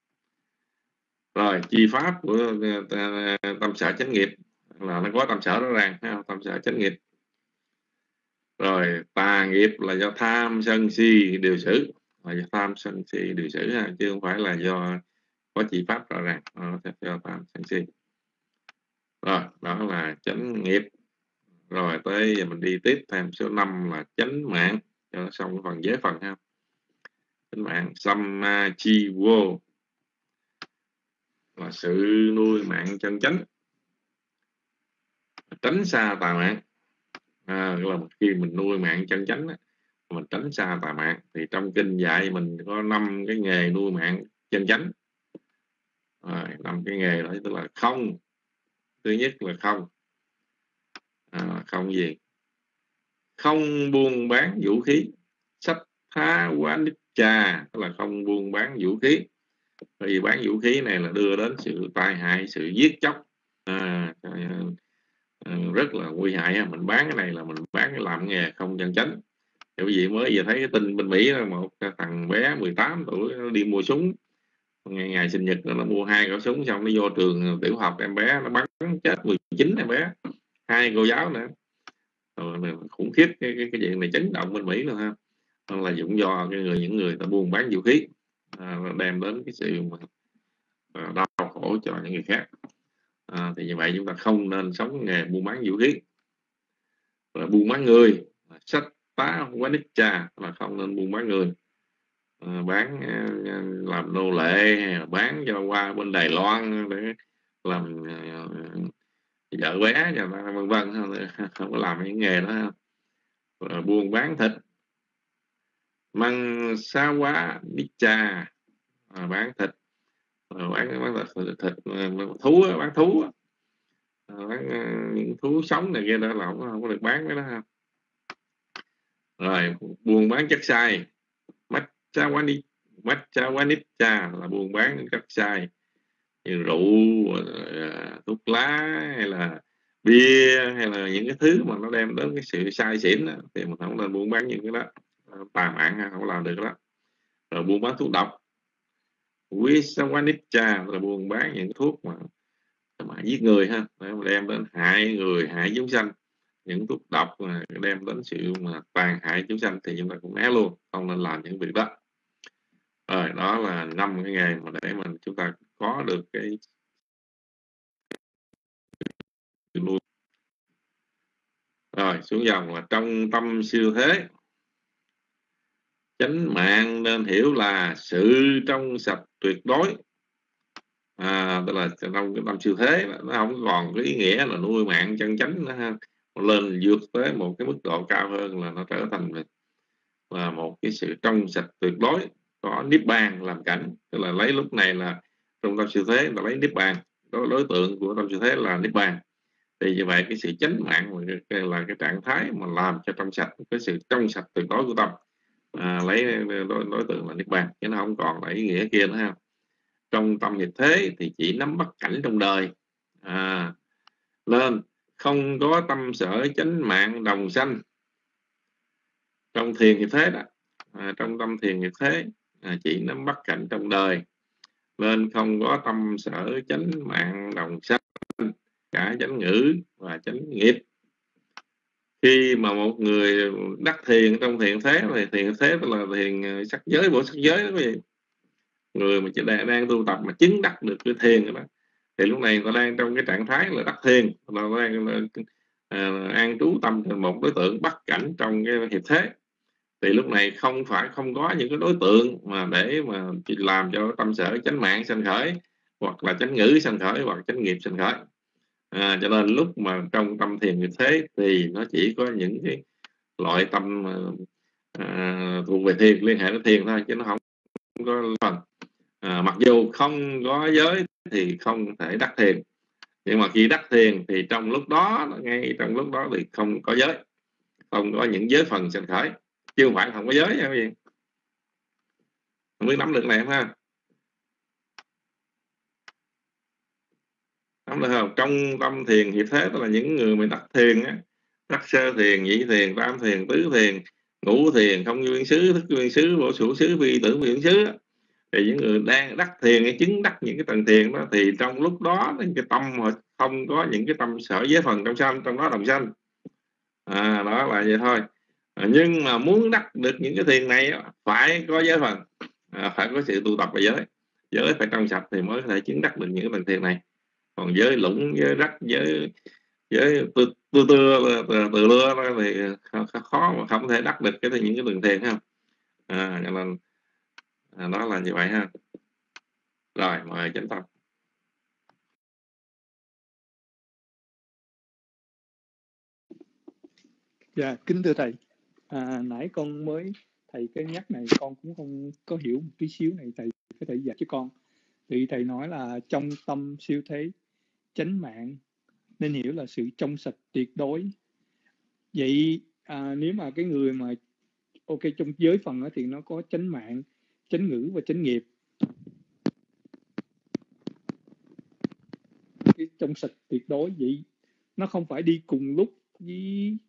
Rồi chi pháp của tâm sở chánh nghiệp là nó có tâm sở rõ ràng, tâm sở chánh nghiệp. Rồi tà nghiệp là do tham sân si điều xử, là do tham sân si điều xử ha, chứ không phải là do có chi pháp rõ ràng, do tham sân si. Rồi đó là chánh nghiệp. Rồi tới giờ mình đi tiếp thêm số 5 là chánh mạng, cho nó xong cái phần giới phần ha. Chánh mạng Sammajivo là sự nuôi mạng chân chánh, tránh xa tà mạng. Là khi mình nuôi mạng chân chánh, mình tránh xa tà mạng. Thì trong kinh dạy mình có 5 cái nghề nuôi mạng chân chánh. 5 cái nghề đó tức là không. Thứ nhất là không. Không gì? Không buôn bán vũ khí. Sattha Wanicca, tức là không buôn bán vũ khí. Bởi vì bán vũ khí này là đưa đến sự tai hại, sự giết chóc, rất là nguy hại. Mình bán cái này là mình bán cái làm nghề không chân chánh. Thì quý vị mới giờ thấy cái tin bên Mỹ là một thằng bé 18 tuổi nó đi mua súng, ngày sinh nhật nó mua 2 khẩu súng, xong nó vô trường tiểu học, em bé nó bắn chết 19 em bé, 2 cô giáo nữa. Khủng khiếp. Cái chuyện này chấn động bên Mỹ luôn ha. Nó là dụng do những người ta buôn bán vũ khí. nó đem đến cái sự đau khổ cho những người khác. Thì như vậy chúng ta không nên sống nghề buôn bán vũ khí, rồi buôn bán người, sách tá wanicca, là không nên buôn bán người, bán làm nô lệ, hay là bán cho qua bên Đài Loan để làm vợ bé vân vân, không có làm những nghề đó. Rồi buôn bán thịt, măng xá quá nicca, bán thịt, bán thịt thú, bán thú, bán những thú sống này kia đó là không có được bán cái đó ha. Rồi buôn bán chất xay, matcha wanicca, là buôn bán chất xay như rượu, thuốc lá, hay là bia, hay là những cái thứ mà nó đem đến cái sự sai xỉn đó, thì mình không nên buôn bán những cái đó, tà mạng không làm được đó. Rồi buôn bán thuốc độc, wisawanicca, là buôn bán những thuốc mà giết người ha, đem đến hại người, hại chúng sanh, những thuốc độc mà đem đến sự mà tàn hại chúng sanh thì chúng ta cũng né luôn, không nên làm những việc đó. Rồi đó là 5 cái nghề mà để mình chúng ta có được cái luôn. Rồi xuống dòng là trong tâm siêu thế. Chánh mạng nên hiểu là sự trong sạch tuyệt đối. Tức là trong cái tâm siêu thế nó không còn cái ý nghĩa là nuôi mạng chân chánh nữa ha. Lên vượt tới một cái mức độ cao hơn là nó trở thành là một cái sự trong sạch tuyệt đối, có niết bàn làm cảnh. Tức là lấy lúc này là trong tâm siêu thế là lấy niết bàn, đối tượng của tâm siêu thế là niết bàn. Thì như vậy cái sự chánh mạng là cái trạng thái mà làm cho trong sạch, cái sự trong sạch tuyệt đối của tâm, lấy đối tượng là niết bàn, chứ nó không còn là ý nghĩa kia nữa ha. Trong tâm nhập thế thì chỉ nắm bắt cảnh trong đời, nên không có tâm sở chánh mạng đồng sanh. Trong thiền nhập thế đó, trong tâm thiền nhập thế chỉ nắm bắt cảnh trong đời, nên không có tâm sở chánh mạng đồng sanh, cả chánh ngữ và chánh nghiệp. Khi mà một người đắc thiền trong thiền thế, thì thiền thế tức là thiền sắc giới, bộ sắc giới đó quý vị. Người mà chỉ đang tu tập mà chứng đắc được cái thiền đó, thì lúc này người ta đang trong cái trạng thái là đắc thiền, là đang an trú tâm thành một đối tượng bắt cảnh trong cái hiệp thế. Thì lúc này không có những cái đối tượng mà để mà làm cho tâm sở chánh mạng sanh khởi, hoặc là chánh ngữ sanh khởi, hoặc chánh nghiệp sanh khởi. Cho nên lúc mà trong tâm thiền như thế thì nó chỉ có những cái loại tâm thuộc về thiền, liên hệ với thiền thôi, chứ nó không có phần. Mặc dù không có giới thì không thể đắc thiền, nhưng mà khi đắc thiền thì trong lúc đó, ngay trong lúc đó thì không có giới, không có những giới phần sanh khởi, chứ không phải không có giới nha quý vị. Không biết nắm được này không ha? Nắm được không? Trong tâm thiền hiệp thế tức là những người mà đắc thiền á, đắc sơ thiền, nhị thiền, tam thiền, tứ thiền, ngũ thiền, không duyên xứ, thức duyên xứ, vô sở xứ, phi tưởng phi tưởng xứ á. Thì những người đang đắc thiền, chứng đắc những cái tầng thiền đó, thì trong lúc đó cái tâm họ không có những cái tâm sở giới phần trong sanh, trong đó đồng sanh. Đó là vậy thôi. Nhưng mà muốn đắc được những cái thiền này phải có giới phần, phải có sự tu tập về giới phải trong sạch thì mới có thể chứng đắc được những cái tầng thiền này. Còn giới lũng, giới rách, giới từ lưa thì khó mà không thể đắc được những cái tầng thiền ha. Cho nên đó là như vậy ha. Rồi mời chánh tâm. Dạ, kính thưa thầy, nãy con mới thầy cái nhắc này con cũng không có hiểu một tí xíu này, thầy có thể dạy cho con. Thì thầy nói là trong tâm siêu thế chánh mạng nên hiểu là sự trong sạch tuyệt đối. Vậy nếu mà cái người mà trong giới phần đó, thì nó có chánh mạng, chánh ngữ và chánh nghiệp. Cái trong sạch tuyệt đối vậy nó không phải đi cùng lúc với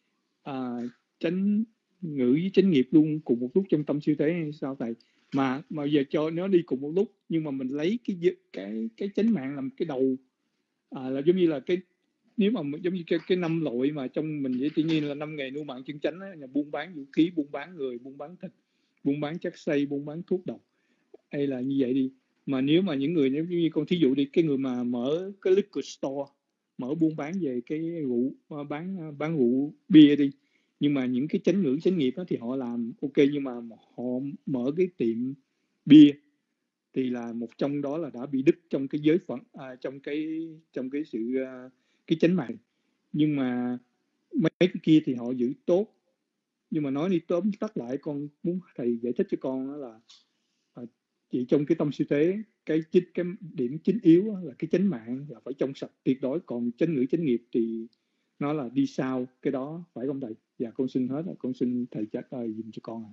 chánh ngữ với chánh nghiệp luôn cùng một lúc trong tâm siêu thế hay sao thầy? Mà giờ cho nó đi cùng một lúc, nhưng mà mình lấy cái chánh mạng làm cái đầu, là giống như là cái, nếu mà giống như cái 5 loại mà trong mình vậy, tự nhiên là 5 nghề nuôi mạng chân chánh là buôn bán vũ khí, buôn bán người, buôn bán thịt, buôn bán chất xay, buôn bán thuốc độc. hay là như vậy đi. Mà nếu mà những người giống như con thí dụ đi, cái người mà mở cái liquor store, mở buôn bán về cái rượu, bán rượu bia đi, nhưng mà những cái chánh ngữ chánh nghiệp đó thì họ làm ok, nhưng mà họ mở cái tiệm bia thì là một trong đó là đã bị đứt trong cái giới phận, trong cái sự cái chánh mạng. Nhưng mà mấy cái kia thì họ giữ tốt. Nhưng mà nói đi tóm tắt lại, con muốn thầy giải thích cho con đó là chỉ trong cái tâm siêu thế, cái điểm chính yếu là cái chánh mạng là phải trong sạch tuyệt đối, còn chánh ngữ chánh nghiệp thì nó là đi sau cái đó, phải không thầy? Dạ con xin hết, con xin thầy chắc dùm cho con.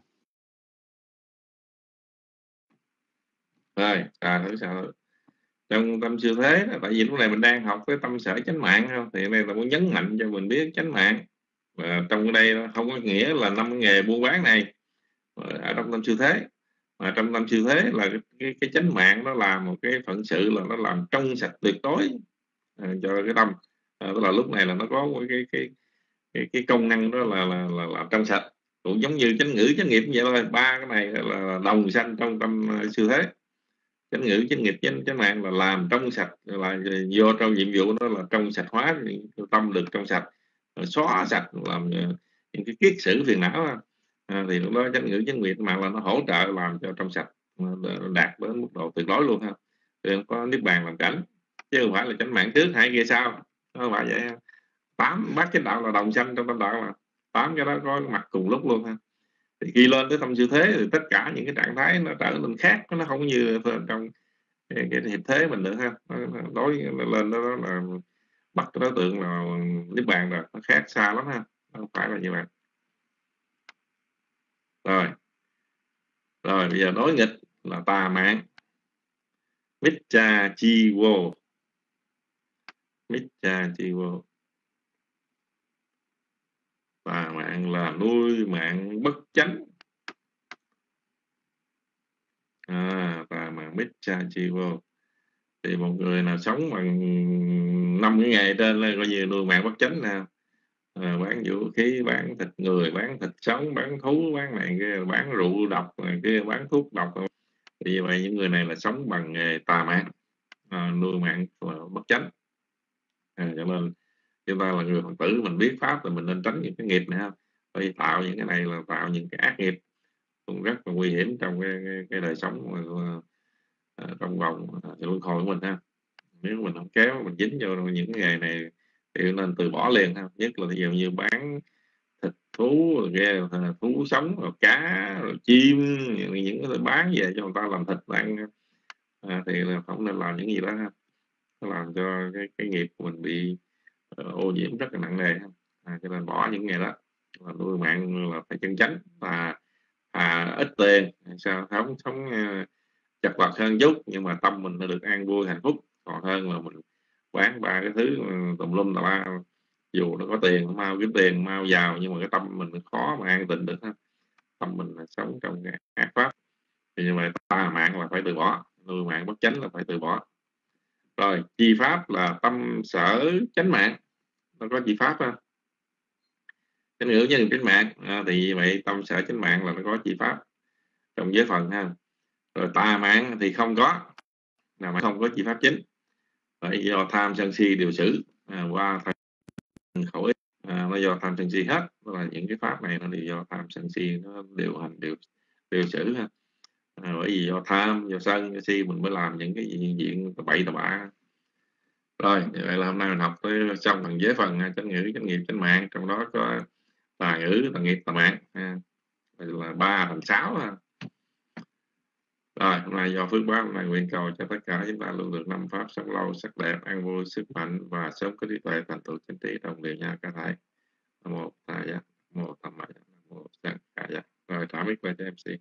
Rồi thứ sao trong tâm siêu thế là tại vì lúc này mình đang học cái tâm sở chánh mạng không, thì đây là muốn nhấn mạnh cho mình biết chánh mạng. Và trong đây không có nghĩa là 5 nghề buôn bán này ở trong tâm siêu thế, mà trong tâm siêu thế là cái chánh mạng nó làm một cái phận sự là nó làm trong sạch tuyệt đối cho cái tâm. Tức là lúc này là nó có một cái công năng đó là trong sạch, cũng giống như chánh ngữ chánh nghiệp như vậy thôi. Ba cái này là đồng sanh trong tâm siêu thế. Chánh ngữ chánh nghiệp chánh mạng là làm trong sạch, là vô trong nhiệm vụ đó là trong sạch hóa tâm được trong sạch, xóa sạch làm những cái kiết sử phiền não. Thì lúc đó chánh ngữ chánh nghiệp mạng là nó hỗ trợ làm cho trong sạch, đạt đến mức độ tuyệt đối luôn ha. Thì có niết bàn làm cảnh, chứ không phải là chánh mạng trước hai kia sau, không phải vậy. 8 bát chánh đạo là đồng sanh trong tâm đạo, mà 8 cái đó có mặt cùng lúc luôn ha. Thì khi lên tới tâm siêu thế thì tất cả những cái trạng thái nó trở nên khác, nó không như trong cái hiệp thế mình nữa ha. Đối lên đó là bắt cái đối tượng là niết bàn rồi, nó khác xa lắm ha, không phải là như vậy. Rồi bây giờ đối nghịch là tà mạng, Micca chi vô. Micca chi vô, tà mạng là nuôi mạng bất chánh. Tà mạng Micca chi vô thì một người nào sống bằng 5 cái nghề trên là coi như nuôi mạng bất chánh nè. Bán vũ khí, bán thịt người, bán thịt sống, bán thú, bán này kia, bán rượu độc này kia, bán thuốc độc. Thì như vậy những người này là sống bằng nghề tà mạng, nuôi mạng bất chánh. Cho nên chúng ta là người Phật tử, mình biết pháp thì mình nên tránh những cái nghiệp này ha. Bởi vì tạo những cái này là tạo những cái ác nghiệp cũng rất là nguy hiểm trong cái đời sống trong vòng luân hồi của mình ha. Nếu mình không kéo, mình dính vô những cái nghề này thì nên từ bỏ liền ha. Nhất là ví dụ như bán thịt thú rồi ghê, thú sống rồi cá rồi chim, những cái bán về cho người ta làm thịt ăn, thì là không nên làm những gì đó ha. Nó làm cho cái nghiệp của mình bị ô nhiễm rất là nặng nề. Cho nên bỏ những nghề đó, là nuôi mạng là phải chân chánh, và ít tiền sao sống chật vật hơn chút, nhưng mà tâm mình nó được an vui hạnh phúc, còn hơn là mình bán ba cái thứ tùm lum tà la. Dù nó có tiền, mau kiếm tiền, mau giàu, nhưng mà cái tâm mình khó mà an tịnh được ha. Tâm mình là sống trong cái ác pháp, thì như vậy tà mạng là phải từ bỏ, nuôi mạng bất chánh là phải từ bỏ. Rồi chi pháp là tâm sở chánh mạng, nó có chi pháp ha. Chánh ngữ nhân chánh mạng, thì vậy tâm sở chánh mạng là nó có chi pháp trong giới phần ha. Rồi tà mạng thì không có, là mà không có chi pháp chính, bởi do tham sân si điều xử qua thành khẩu ý, nó do tham sân si hết. Đó là những cái pháp này nó đều do tham sân si nó điều hành điều xử ha. Bởi vì do tham, do sân, do si mình mới làm những cái chuyện bậy tà bạ. Rồi vậy là hôm nay mình học tới xong phần giới phần chánh ngữ chánh nghiệp chánh mạng, trong đó có tà ngữ tà nghiệp tà mạng là 3 thành 6 ha. Rồi hôm nay do phước báo, hôm nay nguyện cầu cho tất cả chúng ta luôn được 5 pháp sống lâu sắc đẹp an vui sức mạnh và sớm có trí tuệ thành tựu chánh trị đồng đều nha cả thầy. Nam mô Tát Nam mô Tham Maya Nam mô Sankhaya. Rồi trả mic về cho MC.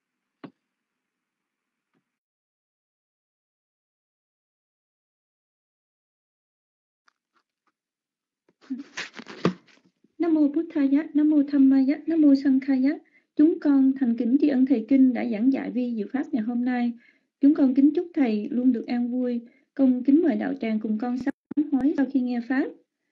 Nam mô Bụt Thaya, Nam mô Tham Maya, Nam mô Sankhaya. Chúng con thành kính tri ân thầy Kinh đã giảng dạy vi diệu pháp ngày hôm nay. Chúng con kính chúc thầy luôn được an vui. Con kính mời đạo tràng cùng con sám hối sau khi nghe pháp.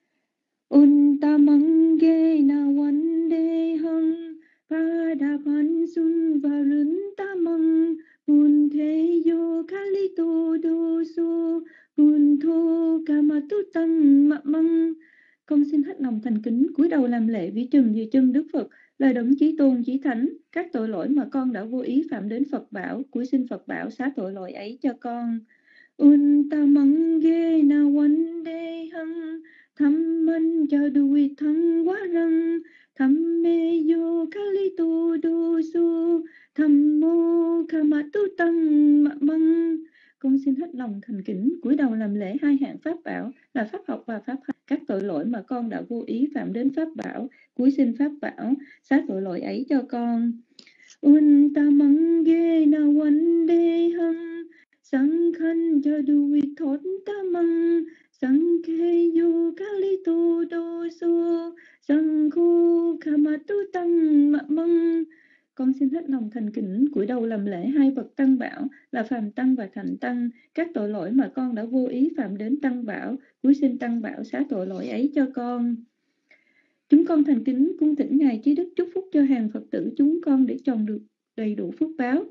Untamange na wande hang padapan sun varuntamang Bun thế yo kalito do so bun thô kamatu tăng mạ măng. Con xin hết lòng thành kính cúi đầu làm lễ vĩ trừng dưới chân Đức Phật, lời đấng chí tôn chí thánh. Các tội lỗi mà con đã vô ý phạm đến Phật bảo, cúi xin Phật bảo xá tội lỗi ấy cho con. Untamange na wande hăng tham man cha đuôi thăng quá răng tham mê yo kalito do su tham mô kamatu tăng mạ măng. Con xin hết lòng thành kính cúi đầu làm lễ hai hạng pháp bảo là pháp học và pháp hành. Các tội lỗi mà con đã vô ý phạm đến pháp bảo, cúi xin pháp bảo xá tội lỗi ấy cho con. Untamange na wande hăng sang khăn cho đuôi thốt tamang sang khe yo kalito do so sang khu kamatu tăng mạ măng. Con xin hết lòng thành kính cúi đầu làm lễ hai bậc tăng bảo là phàm tăng và thành tăng. Các tội lỗi mà con đã vô ý phạm đến tăng bảo, cúi xin tăng bảo xá tội lỗi ấy cho con. Chúng con thành kính cung thỉnh Ngài Trí Đức chúc phúc cho hàng Phật tử chúng con để tròn được đầy đủ phước báo.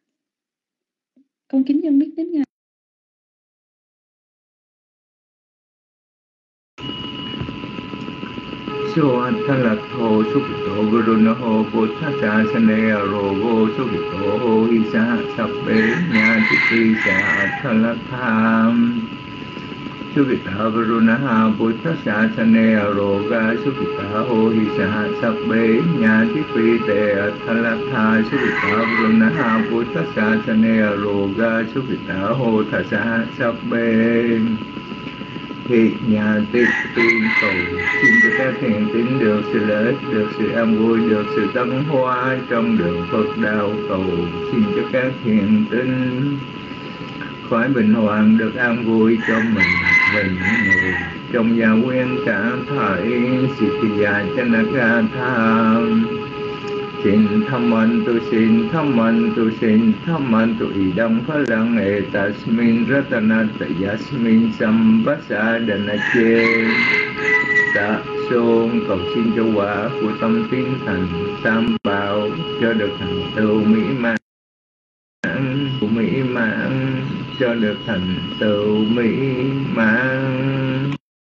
Con kính dâng biết đến Ngài. Suathalatho sukito gurunaho buddhasa sanaya rogo sukito isa sabbe nyati krisa athalatham sukita gurunaha buddhasa sanaya roga sukita isa sabbe nyati krite athalatha sukita gurunaha buddhasa sanaya roga sukita thasa sabbe. Thì nhà tịch tiên cầu xin cho các thiền tín được sự lợi ích, được sự an vui, được sự tấn hóa trong đường Phật đạo cầu xin cho các thiền tín khỏi bình hoạn, được an vui cho mình và những người trong gia quyến cả thảy Sitiya Chanakatha. Xin thammantu idam phalang etasmin ratanata yasmin sambasadanache. Tạ xôn cầu xin cho quả của tâm tiến thành tam bảo cho được thành tựu mỹ mãn, cho được thành tựu mỹ mãn.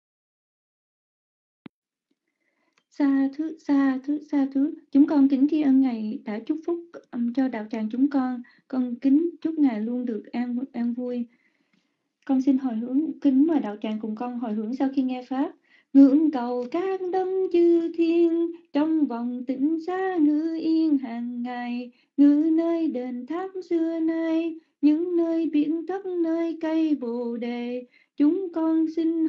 Sa thú. Chúng con kính tri ân Ngài đã chúc phúc cho đạo tràng chúng con. Con kính chúc Ngài luôn được an vui. Con xin hồi hướng kính mời đạo tràng cùng con hồi hướng sau khi nghe pháp. Ngưỡng cầu các đấng chư thiên trong vòng tịnh xá ngự yên hàng ngày, ngự nơi đền tháp xưa nay, những nơi biển thấp nơi cây bồ đề. Chúng con xin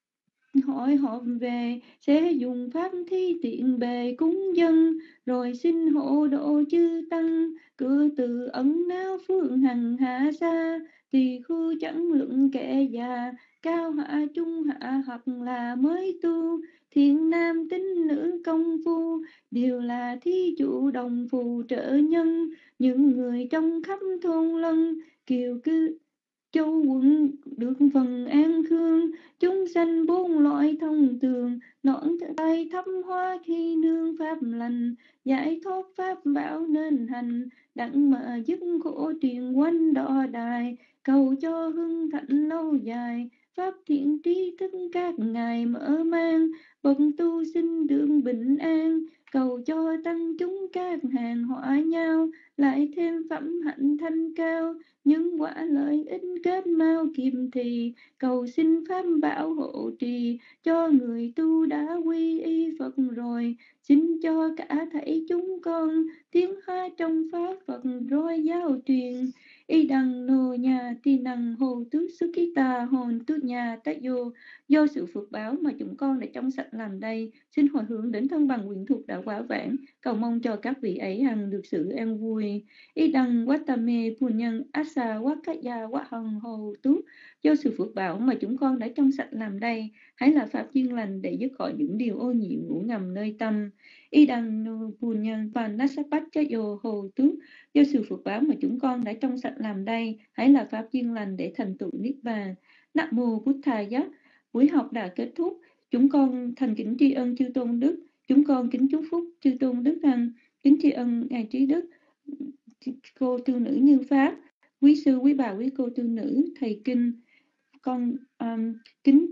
hỏi họ về sẽ dùng pháp thi tiện bề cúng dân, rồi xin hộ độ chư tăng cửa từ ẩn náu phương hằng hạ xa, tỳ khu chẳng luận kệ già cao hạ trung hạ hoặc là mới tu, thiện nam tín nữ công phu đều là thí chủ đồng phù trợ nhân, những người trong khắp thôn lân kiều cư châu quận được phần an khương, chúng sanh bốn loại thông tường nõn tay thắm hoa khi nương pháp lành, giải thoát pháp bảo nên hành đặng mà dứt khổ truyền quanh đọ đài, cầu cho hưng thạnh lâu dài, pháp thiện trí thức các ngài mở mang, bậc tu sinh đường bình an, cầu cho tăng chúng các hàng họa nhau, lại thêm phẩm hạnh thanh cao, những quả lợi ích kết mau kiềm thì, cầu xin pháp bảo hộ trì cho người tu đã quy y Phật rồi, xin cho cả thảy chúng con tiến hóa trong pháp Phật roi giáo truyền. Y đằng nô nhà ti năng hồ tước sukita hồn tước nhà tác vô. Do sự phước báo mà chúng con đã trong sạch làm đây, xin hồi hướng đến thân bằng quyện thuộc đã quả vãng, cầu mong cho các vị ấy hằng được sự an vui. Y đằng watame punyan asa wakaya wahang hồ tước. Do sự phước báo mà chúng con đã trong sạch làm đây, hãy là pháp duyên lành để dứt khỏi những điều ô nhiễm ngủ ngầm nơi tâm. Y đằng nô punyan vanasapat chayo hồ tước. Do sự phước báo mà chúng con đã trong sạch làm đây, hãy là pháp duyên lành để thành tựu niết bàn. Nam mô Bụt Thaya. Buổi học đã kết thúc. Chúng con thành kính tri ân chư tôn đức. Chúng con kính chúc phúc chư tôn đức rằng kính tri ân Ngài Trí Đức cô tu nữ Như Pháp, quý sư, quý bà, quý cô tu nữ, thầy kinh, con kính